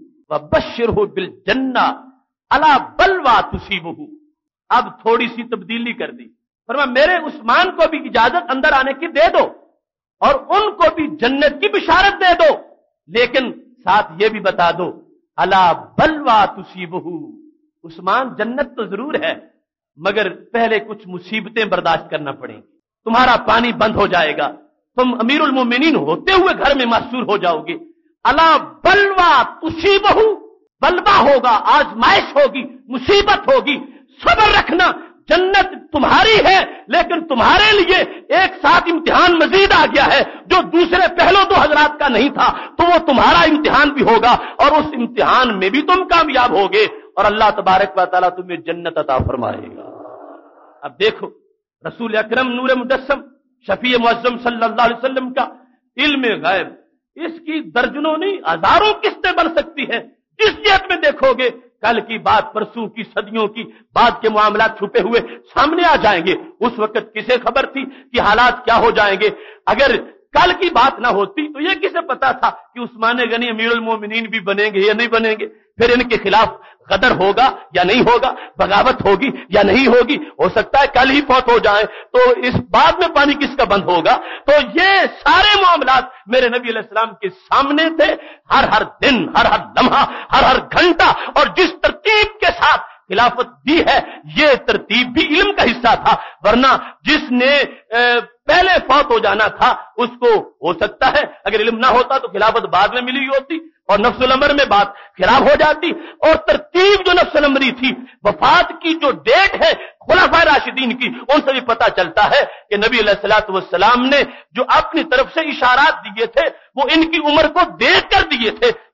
وبشرہ بالجنہ الا بلوى تصیبہ۔ اب تھوڑی سی تبدیلی کر دی، فرمایا میرے عثمان کو بھی اجازت اندر آنے کی دے دو اور ان کو بھی جنت کی بشارت دے دو، لیکن ساتھ یہ بھی بتا دو الا بلوى تصیبہ، عثمان جنت تو ضرور ہے مگر پہلے کچھ مصیبتیں برداشت کرنا پڑیں گی، تمہارا پانی بند ہو جائے گا، تم امیر المومنین ہوتے ہوئے گھر میں محصور ہو جاؤ گے، الا بلوى تصیبہ، بلوا ہوگا، آزمائش ہوگی، مصیبت ہوگی، صبر رکھنا، جنت تمہاری ہے لیکن تمہارے لیے ایک ساتھ امتحان مزید آ گیا ہے جو دوسرے پہلو دو حضرات کا نہیں تھا، تو وہ تمہارا امتحان بھی ہوگا اور اس امتحان میں بھی تم کامیاب ہوگے اور اللہ تبارک و تعالیٰ تمہیں جنت عطا فرمائے گا۔ اب دیکھو رسول اکرم نور مجسم شفیع معظم صلی اللہ علیہ وسلم کا علم غیب، اس کی درجنوں نہیں ہزاروں قسطیں بن سکتی ہیں، جس جہت میں دیکھو گے کل کی بات، پرسوں کی، صدیوں کی بعد کے معاملات چھپے ہوئے سامنے آ جائیں گے۔ اس وقت کسے خبر تھی کہ حالات کیا ہو جائیں گے؟ اگر کل کی بات نہ ہوتی تو یہ کسے پتا تھا کہ عثمان غنی امیر المومنین بھی بنیں گے یا نہیں بنیں گے، پھر ان کے خلاف غدر ہوگا یا نہیں ہوگا، بغاوت ہوگی یا نہیں ہوگی، ہو سکتا ہے کل ہی فوت ہو جائیں تو اس بعد میں پانی کس کا بند ہوگا۔ تو یہ سارے معاملات میرے نبی علیہ السلام کے سامنے تھے، ہر ہر دن، ہر ہر لمحہ، ہر ہر گھنٹہ، اور جس ترتیب کے ساتھ خلافت دی ہے یہ ترتیب بھی علم کا حصہ تھا، ورنہ جس نے پہلے فوت ہو جانا تھا اس کو ہو سکتا ہے اگر علم نہ ہوتا تو خلافت بعد میں ملی ہوتی اور نفس الامر میں بات خراب ہو جاتی، اور ترتیب جو نفس الامری تھی، وفات کی جو ڈیٹ ہے خلفائے راشدین کی، ان سے بھی پتہ چلتا ہے کہ نبی علیہ الصلوۃ والسلام نے جو اپنی طرف سے اشارات دیے تھے وہ ان کی عمر کو دیکھ کر دیے تھے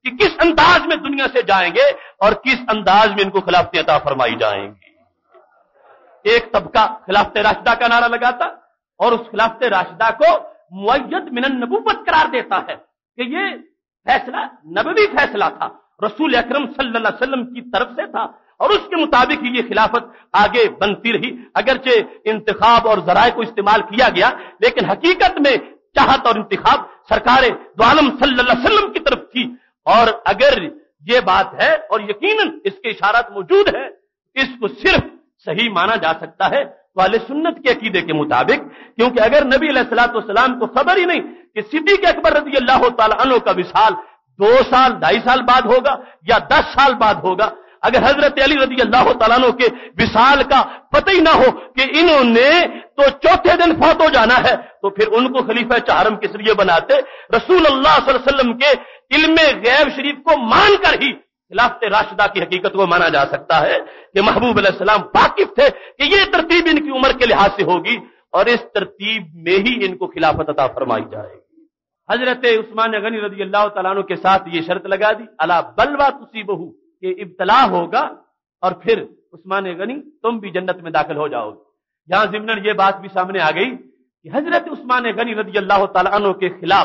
کہ کس انداز میں دنیا سے جائیں گے اور کس انداز میں ان کو خلافتیں عطا فرمائی جائیں گی۔ ایک طبقہ خلافت راشدہ کا نعرہ لگاتا اور اس خلافت راشدہ کو مؤید من النبوت قرار دیتا ہے کہ یہ فیصلہ نبوی فیصلہ تھا، رسول اکرم صلی اللہ علیہ وسلم کی طرف سے تھا اور اس کے مطابق ہی یہ خلافت آگے بنتی رہی۔ اگرچہ انتخاب اور ذرائع کو استعمال کیا گیا لیکن حقیقت میں چاہت اور انتخاب سرکار دو عالم صلی اللہ علیہ وسلم کی طرف تھی۔ اور اگر یہ بات ہے اور یقیناً اس کے اشارات موجود ہیں، اس کو صرف صحیح مانا جا سکتا ہے تو اہل سنت کے عقیدے کے مطابق، کیونکہ اگر نبی علیہ الصلوۃ والسلام کو خبر ہی نہیں کہ صدیق اکبر رضی اللہ تعالی عنہ کا وصال دو سال ڈھائی سال بعد ہوگا یا دس سال بعد ہوگا، اگر حضرت علی رضی اللہ تعالیٰ عنہ کے وصال کا پتہ ہی نہ ہو کہ انہوں نے تو چوتھے دن فوت ہو جانا ہے، تو پھر ان کو خلیفہ چہارم کس لیے بناتے؟ رسول اللہ صلی اللہ علیہ وسلم کے علم غیب شریف کو مان کر ہی خلافت راشدہ کی حقیقت کو مانا جا سکتا ہے کہ محبوب علیہ السلام واقف تھے کہ یہ ترتیب ان کی عمر کے لحاظ سے ہوگی اور اس ترتیب میں ہی ان کو خلافت عطا فرمائی جائے گی۔ حضرت عثمان غنی رضی اللہ تعالیٰ عنہ کے ساتھ یہ شرط لگا دی، الا بلوا تصیبہ، کہ ابتلا ہوگا اور پھر عثمان غنی تم بھی جنت میں داخل ہو جاؤ گے۔ یہاں ضمناً یہ بات بھی سامنے آ گئی کہ حضرت عثمان غنی رضی اللہ تعالیٰ عنہ کے خلاف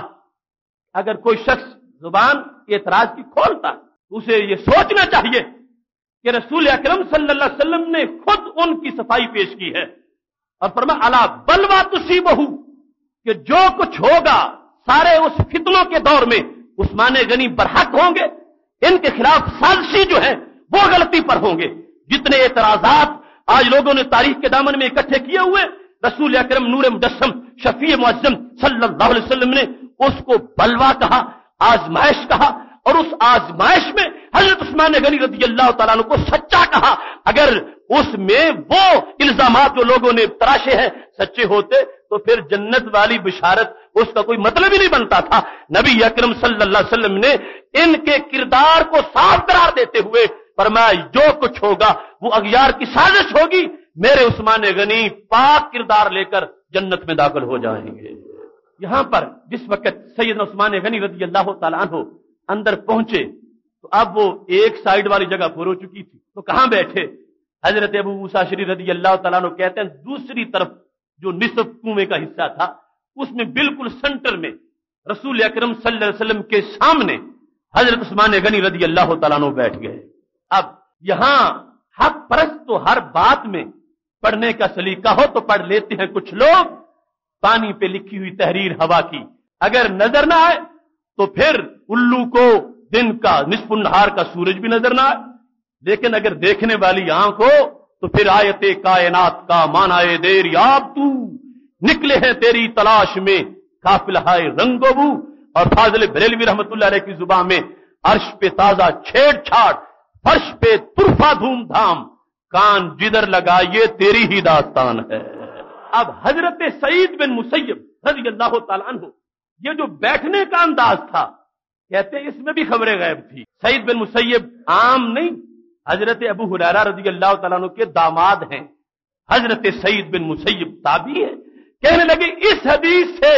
اگر کوئی شخص زبان اعتراض کی کھولتا اسے یہ سوچنا چاہیے کہ رسول اکرم صلی اللہ علیہ وسلم نے خود ان کی صفائی پیش کی ہے اور فرمایا الا بلوا تصیبہ، کہ جو کچھ ہوگا سارے اس فتنوں کے دور میں عثمان غنی برحق ہوں گے، ان کے خلاف سازشی جو ہے وہ غلطی پر ہوں گے۔ جتنے اعتراضات آج لوگوں نے تاریخ کے دامن میں اکٹھے کیے ہوئے، رسول اکرم نور مجسم شفیع معظم صلی اللہ علیہ وسلم نے اس کو بلوا کہا، آزمائش کہا، اور اس آزمائش میں حضرت عثمان غنی رضی اللہ تعالیٰ عنہ کو سچا کہا۔ اگر اس میں وہ الزامات جو لوگوں نے تراشے ہیں سچے ہوتے تو پھر جنت والی بشارت اس کا کوئی مطلب ہی نہیں بنتا تھا۔ نبی اکرم صلی اللہ علیہ وسلم نے ان کے کردار کو صاف قرار دیتے ہوئے فرمایا جو کچھ ہوگا وہ اغیار کی سازش ہوگی، میرے عثمان غنی پاک کردار لے کر جنت میں داخل ہو جائیں گے۔ یہاں پر جس وقت سیدنا عثمان غنی رضی اللہ تعالیٰ عنہ اندر پہنچے تو اب وہ ایک سائیڈ والی جگہ پر ہو چکی تھی، تو کہاں بیٹھے؟ حضرت ابو موسیٰ اشعری رضی اللہ تعالیٰ عنہ کہتے ہیں دوسری طرف جو نصف کنویں کا حصہ تھا اس میں بالکل سنٹر میں رسول اکرم صلی اللہ علیہ وسلم کے سامنے حضرت عثمان غنی رضی اللہ تعالیٰ عنہ بیٹھ گئے۔ اب یہاں حق پرست تو ہر بات میں پڑھنے کا سلیقہ ہو تو پڑھ لیتے ہیں، کچھ لوگ پانی پہ لکھی ہوئی تحریر ہوا کی اگر نظر نہ آئے تو پھر الو کو دن کا نصف النہار کا سورج بھی نظر نہ آئے، لیکن اگر دیکھنے والی آنکھ ہو تو پھر آیت کائنات کا معنی دیر یاب تو نکلے ہیں تیری تلاش میں قافلہ رنگ و بو۔ اور فاضل بریلوی رحمت اللہ علیہ کی زبان میں عرش پہ تازہ چھیڑ چھاڑ، فرش پہ طرفہ دھوم دھام، کان جدھر لگائیے تیری ہی داستان ہے۔ اب حضرت سعید بن مسیب رضی اللہ تعالیٰ عنہ یہ جو بیٹھنے کا انداز تھا کہتے ہیں اس میں بھی خبر غیب تھی۔ سعید بن مسیب عام نہیں، حضرت ابو ہریرہ رضی اللہ تعالیٰ عنہ کے داماد ہیں، حضرت سعید بن مسیب تابعی ہے۔ کہنے لگے اس حدیث سے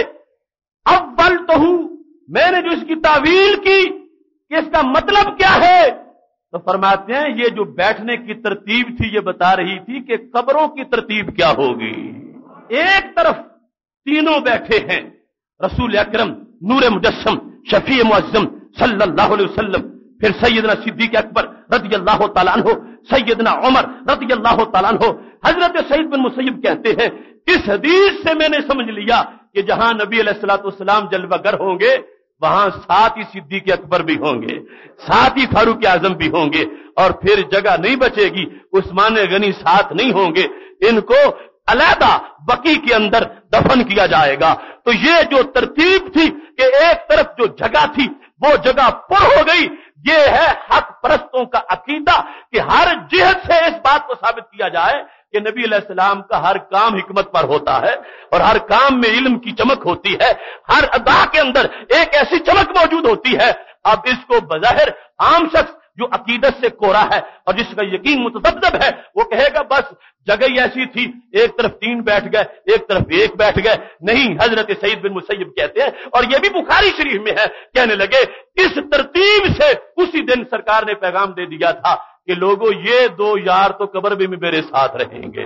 اول تو ہوں میں نے جو اس کی تعویل کی کہ اس کا مطلب کیا ہے تو فرماتے ہیں یہ جو بیٹھنے کی ترتیب تھی یہ بتا رہی تھی کہ قبروں کی ترتیب کیا ہوگی۔ ایک طرف تینوں بیٹھے ہیں، رسول اکرم نور مجسم شفیع معظم صلی اللہ علیہ وسلم، پھر سیدنا صدیق اکبر رضی اللہ تعالیٰ عنہ، سیدنا عمر رضی اللہ تعالیٰ عنہ۔ حضرت سعید بن مسیب کہتے ہیں اس حدیث سے میں نے سمجھ لیا کہ جہاں نبی علیہ الصلوۃ والسلام جلوہ گر ہوں گے وہاں ساتھ ہی صدیق اکبر بھی ہوں گے، ساتھ ہی فاروق اعظم بھی ہوں گے، اور پھر جگہ نہیں بچے گی، عثمان غنی ساتھ نہیں ہوں گے، ان کو علیحدہ بقی کے اندر دفن کیا جائے گا۔ تو یہ جو ترتیب تھی کہ ایک طرف جو جگہ تھی وہ جگہ پر ہو گئی، یہ ہے حق پرستوں کا عقیدہ کہ ہر جہت سے اس بات کو ثابت کیا جائے کہ نبی علیہ السلام کا ہر کام حکمت پر ہوتا ہے اور ہر کام میں علم کی چمک ہوتی ہے، ہر ادا کے اندر ایک ایسی چمک موجود ہوتی ہے۔ اب اس کو بظاہر عام شخص جو عقیدت سے کوڑا ہے اور جس کا یقین متذبذب ہے وہ کہے گا بس جگہ ہی ایسی تھی، ایک طرف تین بیٹھ گئے ایک طرف ایک بیٹھ گئے. نہیں، حضرت سعید بن مسیب کہتے ہیں، اور یہ بھی بخاری شریف میں ہے، کہنے لگے اس ترتیب سے اسی دن سرکار نے پیغام دے دیا تھا کہ لوگوں یہ دو یار تو قبر میں میرے ساتھ رہیں گے.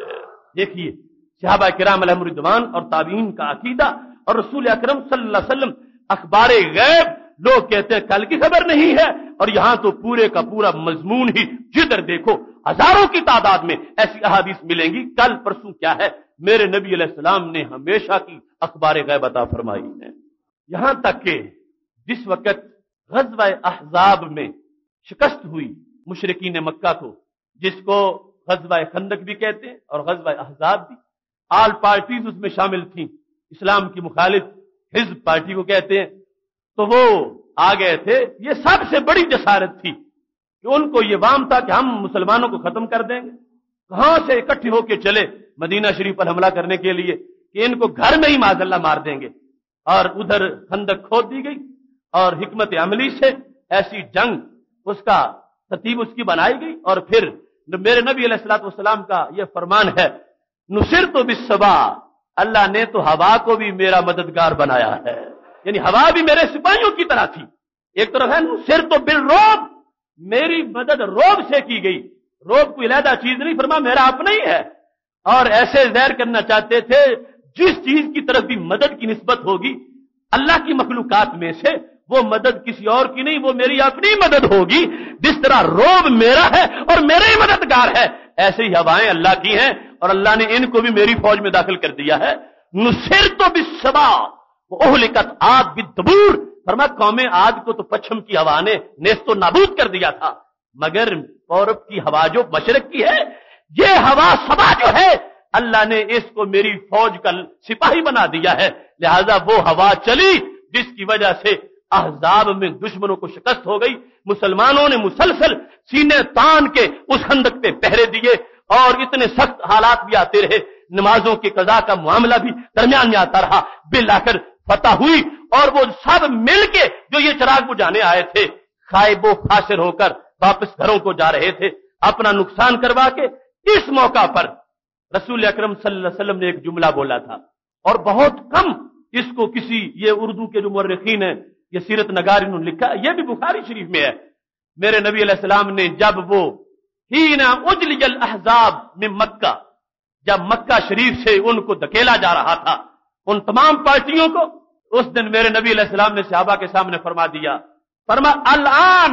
دیکھیے صحابہ کرام علیہم رضوان اور تابعین کا عقیدہ، اور رسول اکرم صلی اللہ علیہ وسلم اخبار غیب. لوگ کہتے ہیں کل کی خبر نہیں ہے، اور یہاں تو پورے کا پورا مضمون ہی جدھر دیکھو ہزاروں کی تعداد میں ایسی احادیث ملیں گی. کل پرسوں کیا ہے، میرے نبی علیہ السلام نے ہمیشہ کی اخبار غیب عطا فرمائی ہے. یہاں تک کہ جس وقت غزوہ احزاب میں شکست ہوئی مشرکین مکہ کو، جس کو غزوہ خندق بھی کہتے ہیں اور غزوہ احزاب بھی، آل پارٹیز اس میں شامل تھیں، اسلام کی مخالف حزب پارٹی کو کہتے ہیں، تو وہ آ گئے تھے. یہ سب سے بڑی جسارت تھی کہ ان کو یہ وام تھا کہ ہم مسلمانوں کو ختم کر دیں گے. کہاں سے اکٹھے ہو کے چلے مدینہ شریف پر حملہ کرنے کے لیے کہ ان کو گھر میں ہی معاذ اللہ مار دیں گے. اور ادھر خندق کھود دی گئی اور حکمت عملی سے ایسی جنگ اس کا ترتیب اس کی بنائی گئی. اور پھر میرے نبی علیہ الصلوۃ والسلام کا یہ فرمان ہے، نصرت بالصبا، اللہ نے تو ہوا کو بھی میرا مددگار بنایا ہے. یعنی ہوا بھی میرے سپاہیوں کی طرح تھی. ایک طرف ہے نصرت بالرعب، میری مدد روب سے کی گئی. روب کوئی علیحدہ چیز نہیں، فرما میرا اپنا ہی ہے. اور ایسے ظاہر کرنا چاہتے تھے جس چیز کی طرف بھی مدد کی نسبت ہوگی اللہ کی مخلوقات میں سے، وہ مدد کسی اور کی نہیں، وہ میری اپنی مدد ہوگی. جس طرح روب میرا ہے اور میرے ہی مددگار ہے، ایسے ہی ہوائیں اللہ کی ہیں اور اللہ نے ان کو بھی میری فوج میں داخل کر دیا ہے. نصرت بالصبا واہلکت عاد بالدبور، فرما قوم عاد کو تو پچھم کی ہوا نے نیست و نابود کر دیا تھا، مگر پورب کی ہوا جو مشرق کی ہے، یہ ہوا صبا جو ہے اللہ نے اس کو میری فوج کا سپاہی بنا دیا ہے. لہذا وہ ہوا چلی جس کی وجہ سے احزاب میں دشمنوں کو شکست ہو گئی. مسلمانوں نے مسلسل سینے تان کے اس خندق پہ پہرے دیے اور اتنے سخت حالات بھی آتے رہے، نمازوں کی قضا کا معاملہ بھی درمیان میں آتا رہا. بالآخر فتح ہوئی اور وہ سب مل کے جو یہ چراغ بجھانے آئے تھے خائب و خاسر ہو کر واپس گھروں کو جا رہے تھے اپنا نقصان کروا کے. اس موقع پر رسول اکرم صلی اللہ علیہ وسلم نے ایک جملہ بولا تھا، اور بہت کم اس کو کسی یہ اردو کے جو مورخین ہیں یہ سیرت نگار انہوں نے لکھا، یہ بھی بخاری شریف میں ہے. میرے نبی علیہ السلام نے جب وہ حین اجلی الاحزاب من مکہ، جب مکہ شریف سے ان کو دھکیلا جا رہا تھا ان تمام پارٹیوں کو، اس دن میرے نبی علیہ السلام نے صحابہ کے سامنے فرما دیا، فرما الان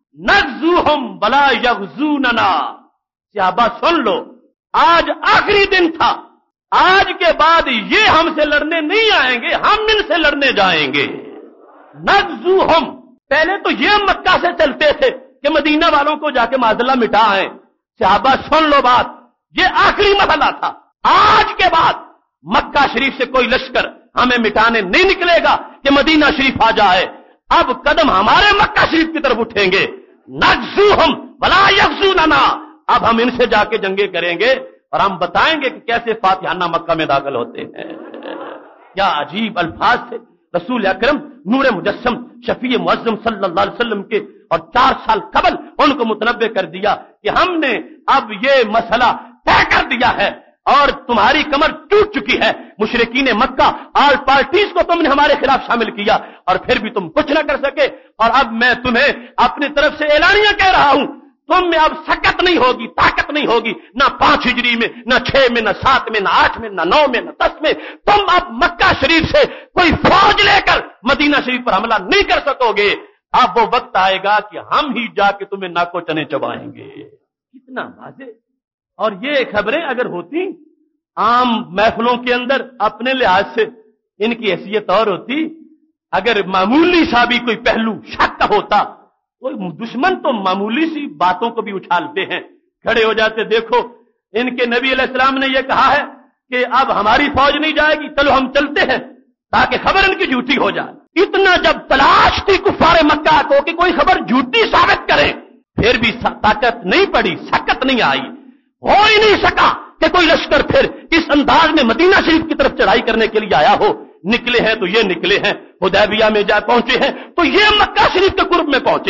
نغزوہم ولا یغزوننا. صحابہ سن لو، آج آخری دن تھا، آج کے بعد یہ ہم سے لڑنے نہیں آئیں گے، ہم ان سے لڑنے جائیں گے. نغزوہم، پہلے تو یہ مکہ سے چلتے تھے کہ مدینہ والوں کو جا کے معاذ اللہ مٹا آئیں. صحابہ سن لو بات، یہ آخری مرحلہ تھا. آج کے بعد مکہ شریف سے کوئی لشکر ہمیں مٹانے نہیں نکلے گا کہ مدینہ شریف آ جائے. اب قدم ہمارے مکہ شریف کی طرف اٹھیں گے. نغزوہم ولا یغزوننا، اب ہم ان سے جا کے جنگیں کریں گے اور ہم بتائیں گے کہ کیسے فاتحانہ مکہ میں داخل ہوتے ہیں. کیا عجیب الفاظ تھے رسول اکرم نور مجسم شفیع معظم صلی اللہ علیہ وسلم کے، اور چار سال قبل ان کو متنبع کر دیا کہ ہم نے اب یہ مسئلہ طے کر دیا ہے اور تمہاری کمر ٹوٹ چکی ہے. مشرکین مکہ آل پارٹیز کو تم نے ہمارے خلاف شامل کیا اور پھر بھی تم کچھ نہ کر سکے، اور اب میں تمہیں اپنی طرف سے اعلانیہ کہہ رہا ہوں، تم میں اب سکت نہیں ہوگی، طاقت نہیں ہوگی، نہ پانچ ہجری میں، نہ چھ میں، نہ سات میں، نہ آٹھ میں، نہ نو میں، نہ دس میں. تم اب مکہ شریف سے کوئی فوج لے کر مدینہ شریف پر حملہ نہیں کر سکو گے. اب وہ وقت آئے گا کہ ہم ہی جا کے تمہیں ناکو چنے چبائیں گے. کتنا واضح. اور یہ خبریں اگر ہوتی عام محفلوں کے اندر اپنے لحاظ سے ان کی حیثیت اور ہوتی، اگر معمولی سا بھی کوئی پہلو شک کا ہوتا، کوئی دشمن تو معمولی سی باتوں کو بھی اچھالتے ہیں، کھڑے ہو جاتے، دیکھو ان کے نبی علیہ السلام نے یہ کہا ہے کہ اب ہماری فوج نہیں جائے گی، چلو ہم چلتے ہیں تاکہ خبر ان کی جھوٹی ہو جائے. اتنا جب تلاش تھی کفار مکہ کو کہ کوئی خبر جھوٹی ثابت کرے، پھر بھی طاقت نہیں پڑی، سکت نہیں آئی، ہو ہی نہیں سکا کہ کوئی لشکر پھر اس انداز میں مدینہ شریف کی طرف چڑھائی کرنے کے لیے آیا ہو. نکلے ہیں تو یہ نکلے ہیں، حدیبیہ میں جا پہنچے ہیں تو یہ مکہ شریف کے قرب میں پہنچے ہیں.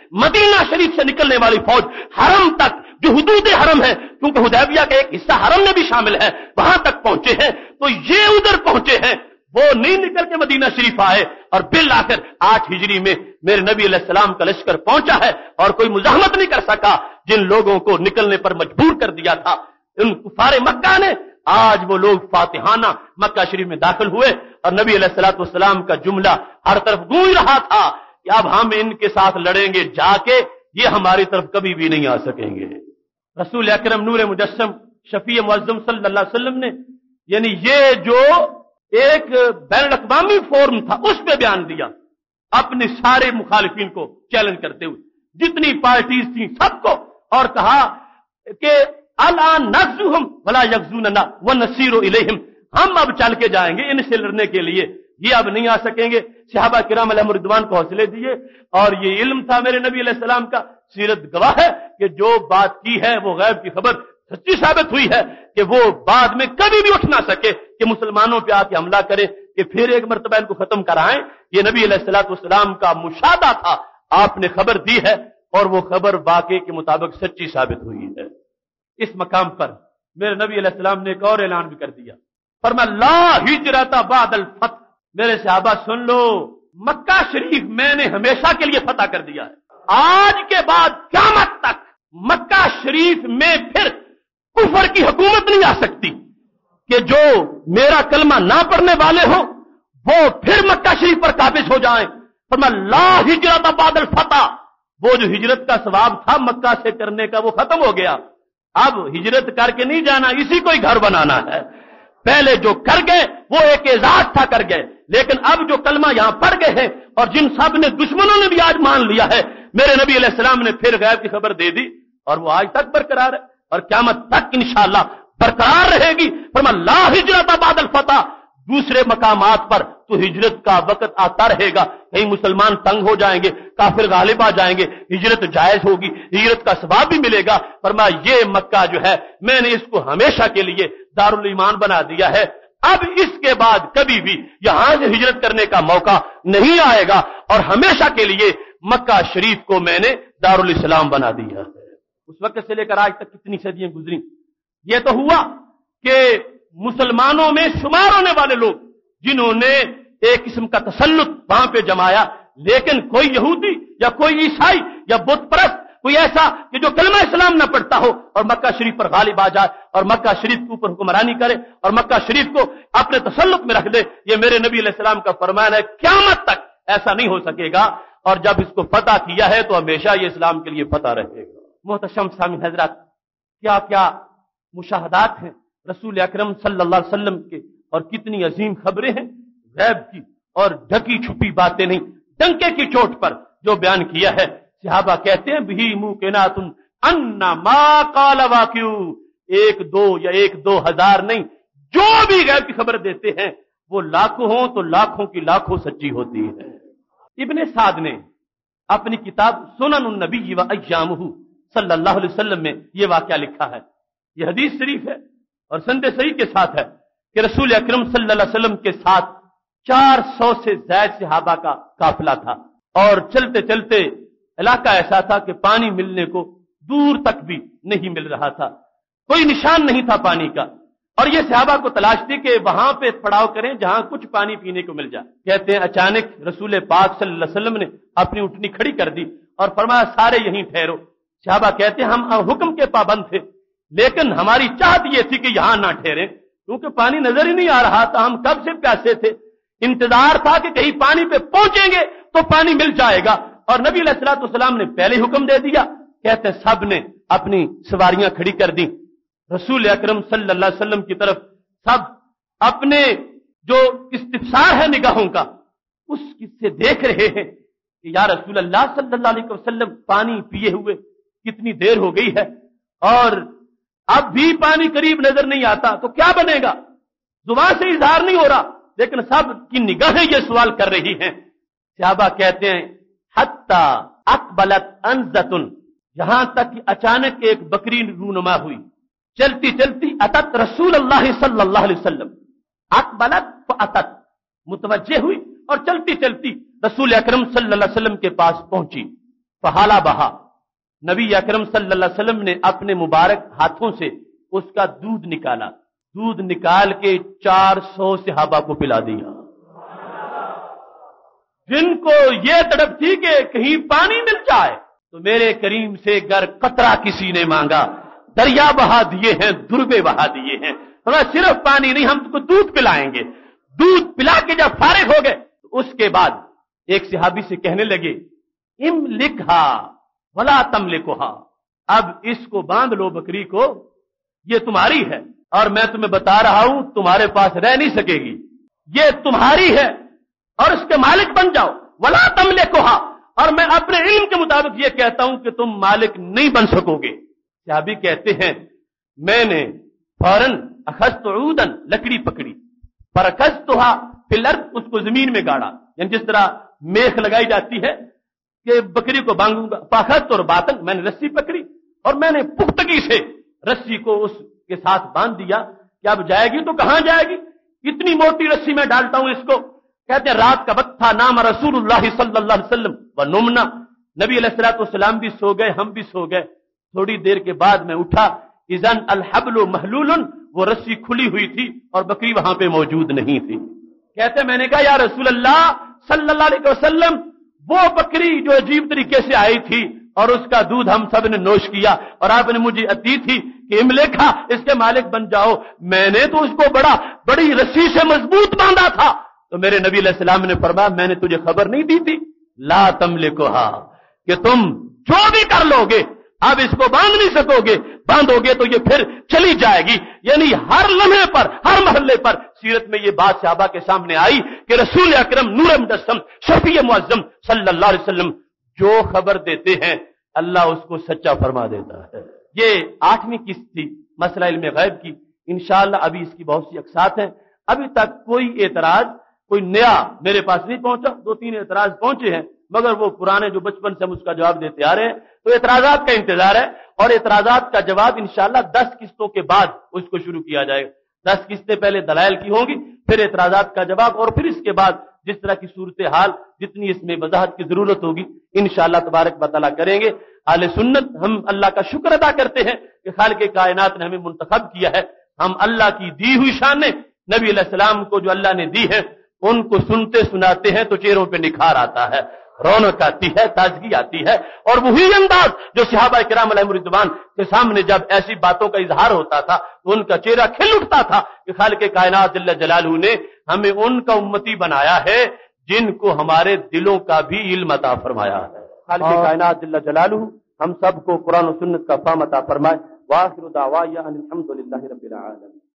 مدینہ شریف سے نکلنے والی فوج حرم تک جو حدود حرم ہے، کیونکہ حدیبیہ کا ایک حصہ حرم میں بھی شامل ہے، وہاں تک پہنچے ہیں، تو یہ ادھر پہنچے ہیں، وہ نہیں نکل کے مدینہ شریف آئے، اور بالآخر آٹھ ہجری میں میرے نبی علیہ السلام کا لشکر پہنچا ہے، اور کوئی مزاحمت نہیں کر سکا جن لوگوں کو نکلنے پر مجبور کر دیا تھا ان کفار مکہ نے۔ آج وہ لوگ فاتحانہ مکہ شریف میں داخل ہوئے، اور نبی علیہ الصلوۃ والسلام کا جملہ ہر طرف گونج رہا تھا کہ اب ہم ان کے ساتھ لڑیں گے جا کے، یہ ہماری طرف کبھی بھی نہیں آ سکیں گے۔ رسول اکرم نور مجسم شفیع معظم صلی اللہ علیہ وسلم نے یعنی یہ جو ایک بین الاقوامی فورم تھا اس پہ بیان دیا، اپنے سارے مخالفین کو چیلنج کرتے ہوئے، جتنی پارٹیز تھیں سب کو، اور کہا کہ الان نغزوہم ولا یغزوننا ونسیر الیہم، ہم اب چل کے جائیں گے ان سے لڑنے کے لیے، یہ اب نہیں آ سکیں گے۔ صحابہ کرام علیہم رضوان کو حوصلے دیے، اور یہ علم تھا میرے نبی علیہ السلام کا، سیرت گواہ ہے کہ جو بات کی ہے وہ غیب کی خبر سچی ثابت ہوئی ہے کہ وہ بعد میں کبھی بھی اٹھ نہ سکے کہ مسلمانوں پہ آ کے حملہ کرے کہ پھر ایک مرتبہ ان کو ختم کرائیں۔ یہ نبی علیہ الصلوۃ والسلام کا مشاہدہ تھا، آپ نے خبر دی ہے، اور وہ خبر واقعے کے مطابق سچی ثابت ہوئی ہے۔ اس مقام پر میرے نبی علیہ السلام نے ایک اور اعلان بھی کر دیا، فرمایا لا ہجرت بعد الفتح، میرے صحابہ سن لو، مکہ شریف میں نے ہمیشہ کے لیے فتح کر دیا ہے، آج کے بعد قیامت تک مکہ شریف میں پھر کفر کی حکومت نہیں آ سکتی کہ جو میرا کلمہ نہ پڑھنے والے ہوں وہ پھر مکہ شریف پر قابض ہو جائیں۔ فرمایا لا ہجرت بعد الفتح، وہ جو ہجرت کا ثواب تھا مکہ سے کرنے کا وہ ختم ہو گیا، اب ہجرت کر کے نہیں جانا، اسی کو ہی گھر بنانا ہے۔ پہلے جو کر گئے وہ ایک اعزاز تھا کر گئے، لیکن اب جو کلمہ یہاں پڑھ گئے ہیں، اور جن سب نے دشمنوں نے بھی آج مان لیا ہے، میرے نبی علیہ السلام نے پھر غیب کی خبر دے دی، اور وہ آج تک برقرار ہے، اور قیامت تک انشاءاللہ برقرار رہے گی۔ فرمایا لا ہجرت بعد الفتح، دوسرے مقامات پر تو ہجرت کا وقت آتا رہے گا، کہیں مسلمان تنگ ہو جائیں گے، کافر غالب آ جائیں گے، ہجرت جائز ہوگی، ہجرت کا ثواب بھی ملے گا۔ فرمایا یہ مکہ جو ہے میں نے اس کو ہمیشہ کے لیے دارالایمان بنا دیا ہے، اب اس کے بعد کبھی بھی یہاں سے ہجرت کرنے کا موقع نہیں آئے گا، اور ہمیشہ کے لیے مکہ شریف کو میں نے دارالاسلام بنا دیا ہے۔ اس وقت سے لے کر آج تک کتنی صدیاں گزری، یہ تو ہوا کہ مسلمانوں میں شمار ہونے والے لوگ جنہوں نے ایک قسم کا تسلط وہاں پہ جمایا، لیکن کوئی یہودی یا کوئی عیسائی یا بت پرست کوئی ایسا کہ جو کلمہ اسلام نہ پڑھتا ہو اور مکہ شریف پر غالب آ جائے اور مکہ شریف کے اوپر حکمرانی کرے اور مکہ شریف کو اپنے تسلط میں رکھ دے، یہ میرے نبی علیہ السلام کا فرمان ہے، قیامت تک ایسا نہیں ہو سکے گا، اور جب اس کو فتح کیا ہے تو ہمیشہ یہ اسلام کے لیے فتح رہے گا۔ محتشم سامعین حضرات، کیا کیا مشاہدات ہیں رسول اکرم صلی اللہ علیہ وسلم کے، اور کتنی عظیم خبریں ہیں غیب کی، اور ڈھکی چھپی باتیں نہیں، ڈنکے کی چوٹ پر جو بیان کیا ہے۔ صحابہ کہتے ہیں بھی موقنات ان ما قال واقع، ایک دو یا ایک دو ہزار نہیں، جو بھی غیب کی خبر دیتے ہیں وہ لاکھوں ہوں تو لاکھوں کی لاکھوں سچی ہوتی ہے۔ ابن سعد نے اپنی کتاب سنن النبی و ایامہ صلی اللہ علیہ وسلم میں یہ واقعہ لکھا ہے، یہ حدیث شریف ہے اور سند صحیح کے ساتھ ہے کہ رسول اکرم صلی اللہ علیہ وسلم کے ساتھ چار سو سے زائد صحابہ کا قافلہ تھا، اور چلتے چلتے علاقہ ایسا تھا کہ پانی ملنے کو دور تک بھی نہیں مل رہا تھا، کوئی نشان نہیں تھا پانی کا، اور یہ صحابہ کو تلاش تھی کہ وہاں پہ پڑاؤ کریں جہاں کچھ پانی پینے کو مل جائے۔ کہتے ہیں اچانک رسول پاک صلی اللہ علیہ وسلم نے اپنی اٹھنی کھڑی کر دی اور فرمایا سارے یہیں ٹھہرو۔ صحابہ کہتے ہیں ہم حکم کے پابند تھے، لیکن ہماری چاہت یہ تھی کہ یہاں نہ ٹھہریں کیونکہ پانی نظر ہی نہیں آ رہا تھا، ہم کب سے پیاسے تھے، انتظار تھا کہ کہیں پانی پہ پہنچیں گے تو پانی مل جائے گا، اور نبی علیہ الصلوۃ والسلام نے پہلے حکم دے دیا۔ کہتے ہیں سب نے اپنی سواریاں کھڑی کر دی، رسول اکرم صلی اللہ علیہ وسلم کی طرف سب اپنے جو استفسار ہے نگاہوں کا اس سے دیکھ رہے ہیں کہ یا رسول اللہ صلی اللہ علیہ وسلم پانی پیے ہوئے کتنی دیر ہو گئی ہے اور اب بھی پانی قریب نظر نہیں آتا تو کیا بنے گا، زبان سے اظہار نہیں ہو رہا، لیکن سب کی نگاہیں یہ سوال کر رہی ہیں۔ صحابہ کہتے ہیں حتی اقبلت انزتن، یہاں تک کہ اچانک ایک بکری رونما ہوئی، چلتی چلتی اتت رسول اللہ صلی اللہ علیہ وسلم، اقبلت فاتت، متوجہ ہوئی اور چلتی چلتی رسول اکرم صلی اللہ علیہ وسلم کے پاس پہنچی۔ फहाला बहा, नबी अकरम सल्लल्लाहु अलैहि वसल्लम ने अपने मुबारक हाथों से उसका दूध निकाला, दूध निकाल के चार सौ सहाबा को पिला दिया, जिनको ये तड़प थी कि कहीं पानी मिल जाए। तो मेरे करीम से गर कतरा किसी ने मांगा, दरिया बहा दिए हैं, दुर्बे बहा दिए हैं, हमें सिर्फ पानी नहीं, हम तुमको दूध पिलाएंगे। दूध पिला के जब फारिग हो गए तो उसके बाद एक सहाबी से कहने लगे, इम लिखा वला तम लिखोहा, अब इसको बांध लो बकरी को, ये तुम्हारी है और मैं तुम्हें बता रहा हूं तुम्हारे पास रह नहीं सकेगी, ये तुम्हारी है और इसके मालिक बन जाओ। वला तम लिखोहा, और मैं अपने इल्म के मुताबिक ये कहता हूं कि तुम मालिक नहीं बन सकोगे। सहाबी कहते हैं, मैंने फौरन अखस्त ऊदन, लकड़ी पकड़ी, परकस्तुहा फिल अर्द, उसको जमीन में गाड़ा, यानी जिस तरह मेख लगाई जाती है कि बकरी को बांधूंगा। पाखत और बातन, मैंने रस्सी पकड़ी और मैंने पुख्तगी से रस्सी को उसके साथ बांध दिया कि अब जाएगी तो कहां जाएगी, इतनी मोटी रस्सी में डालता हूं इसको। कहते हैं रात का वक्त था, नाम रसूलुल्लाह सल्लल्लाहु अलैहि वसल्लम व नुमना, नबी अलैहिस्सलातु वस्सलाम भी सो गए, हम भी सो गए। थोड़ी देर के बाद मैं उठा, इज़न अल हब्लु महलूलन, वो रस्सी खुली हुई थी और बकरी वहां पे मौजूद नहीं थी। कहते मैंने कहा या रसूल अल्लाह सल्लल्लाहु अलैहि वसल्लम, वो बकरी जो अजीब तरीके से आई थी और उसका दूध हम सब ने नोश किया और आपने मुझे अती थी कि इमलेखा, इसके मालिक बन जाओ, मैंने तो उसको बड़ा बड़ी रस्सी से मजबूत बांधा था। तो मेरे नबी अलैहि सलाम ने फरमाया, मैंने तुझे खबर नहीं दी थी, ला तमलिकुहा, कि तुम जो भी कर लोगे अब इसको बांध नहीं सकोगे, बांधोगे तो ये फिर चली जाएगी। यानी हर लम्हे पर, हर महल्ले पर सीरत में ये बात सहाबा के सामने आई कि रसूल अकरम नूर मुजस्सम शफी मुअज्जम सल्लल्लाहु अलैहि वसल्लम जो खबर देते हैं अल्लाह उसको सच्चा फरमा देता है। ये आठवीं किस्त थी मसला इल्म गैब की। इंशाअल्लाह अभी इसकी बहुत सी अक़सात हैं। अभी तक कोई एतराज, कोई नया मेरे पास नहीं पहुंचा। दो तीन एतराज पहुंचे हैं मगर वो पुराने जो बचपन से हम उसका जवाब देते आ रहे हैं, तो एतराजात का इंतजार है और एतराजात का जवाब इंशाअल्लाह दस किस्तों के बाद उसको शुरू किया जाएगा। दस किस्तें पहले दलाइल की होंगी, फिर एतराजात का जवाब और फिर इसके बाद जिस तरह की सूरत हाल, जितनी इसमें वजाहत की जरूरत होगी इंशाअल्लाह तबारक व तआला करेंगे। आले सुन्नत हम अल्लाह का शुक्र अदा करते हैं कि खालिक कायनात ने हमें मुंतखब किया है। हम अल्लाह की दी हुई शान ने नबी अलैहि सलाम को जो अल्लाह ने दी है उनको सुनते सुनाते हैं तो चेहरों पे निखार आता है, रौनक आती है, ताजगी आती है। और वही अंदाज जो सहाबा किराम अलैहिम रिज़वान के सामने जब ऐसी बातों का इजहार होता था तो उनका चेहरा खिल उठता था कि खालिक कायनात जल्ल जलालहू ने हमें उनका उम्मती बनाया है जिनको हमारे दिलों का भी इल्म अता फरमाया है। खालिक कायनात जल्ल जलालहू हम सबको कुरान और सुन्नत का फाहम अता फरमाए। वाखिरु दावाया अनिल हम्दुलिल्लाहि रब्बिल आलमीन।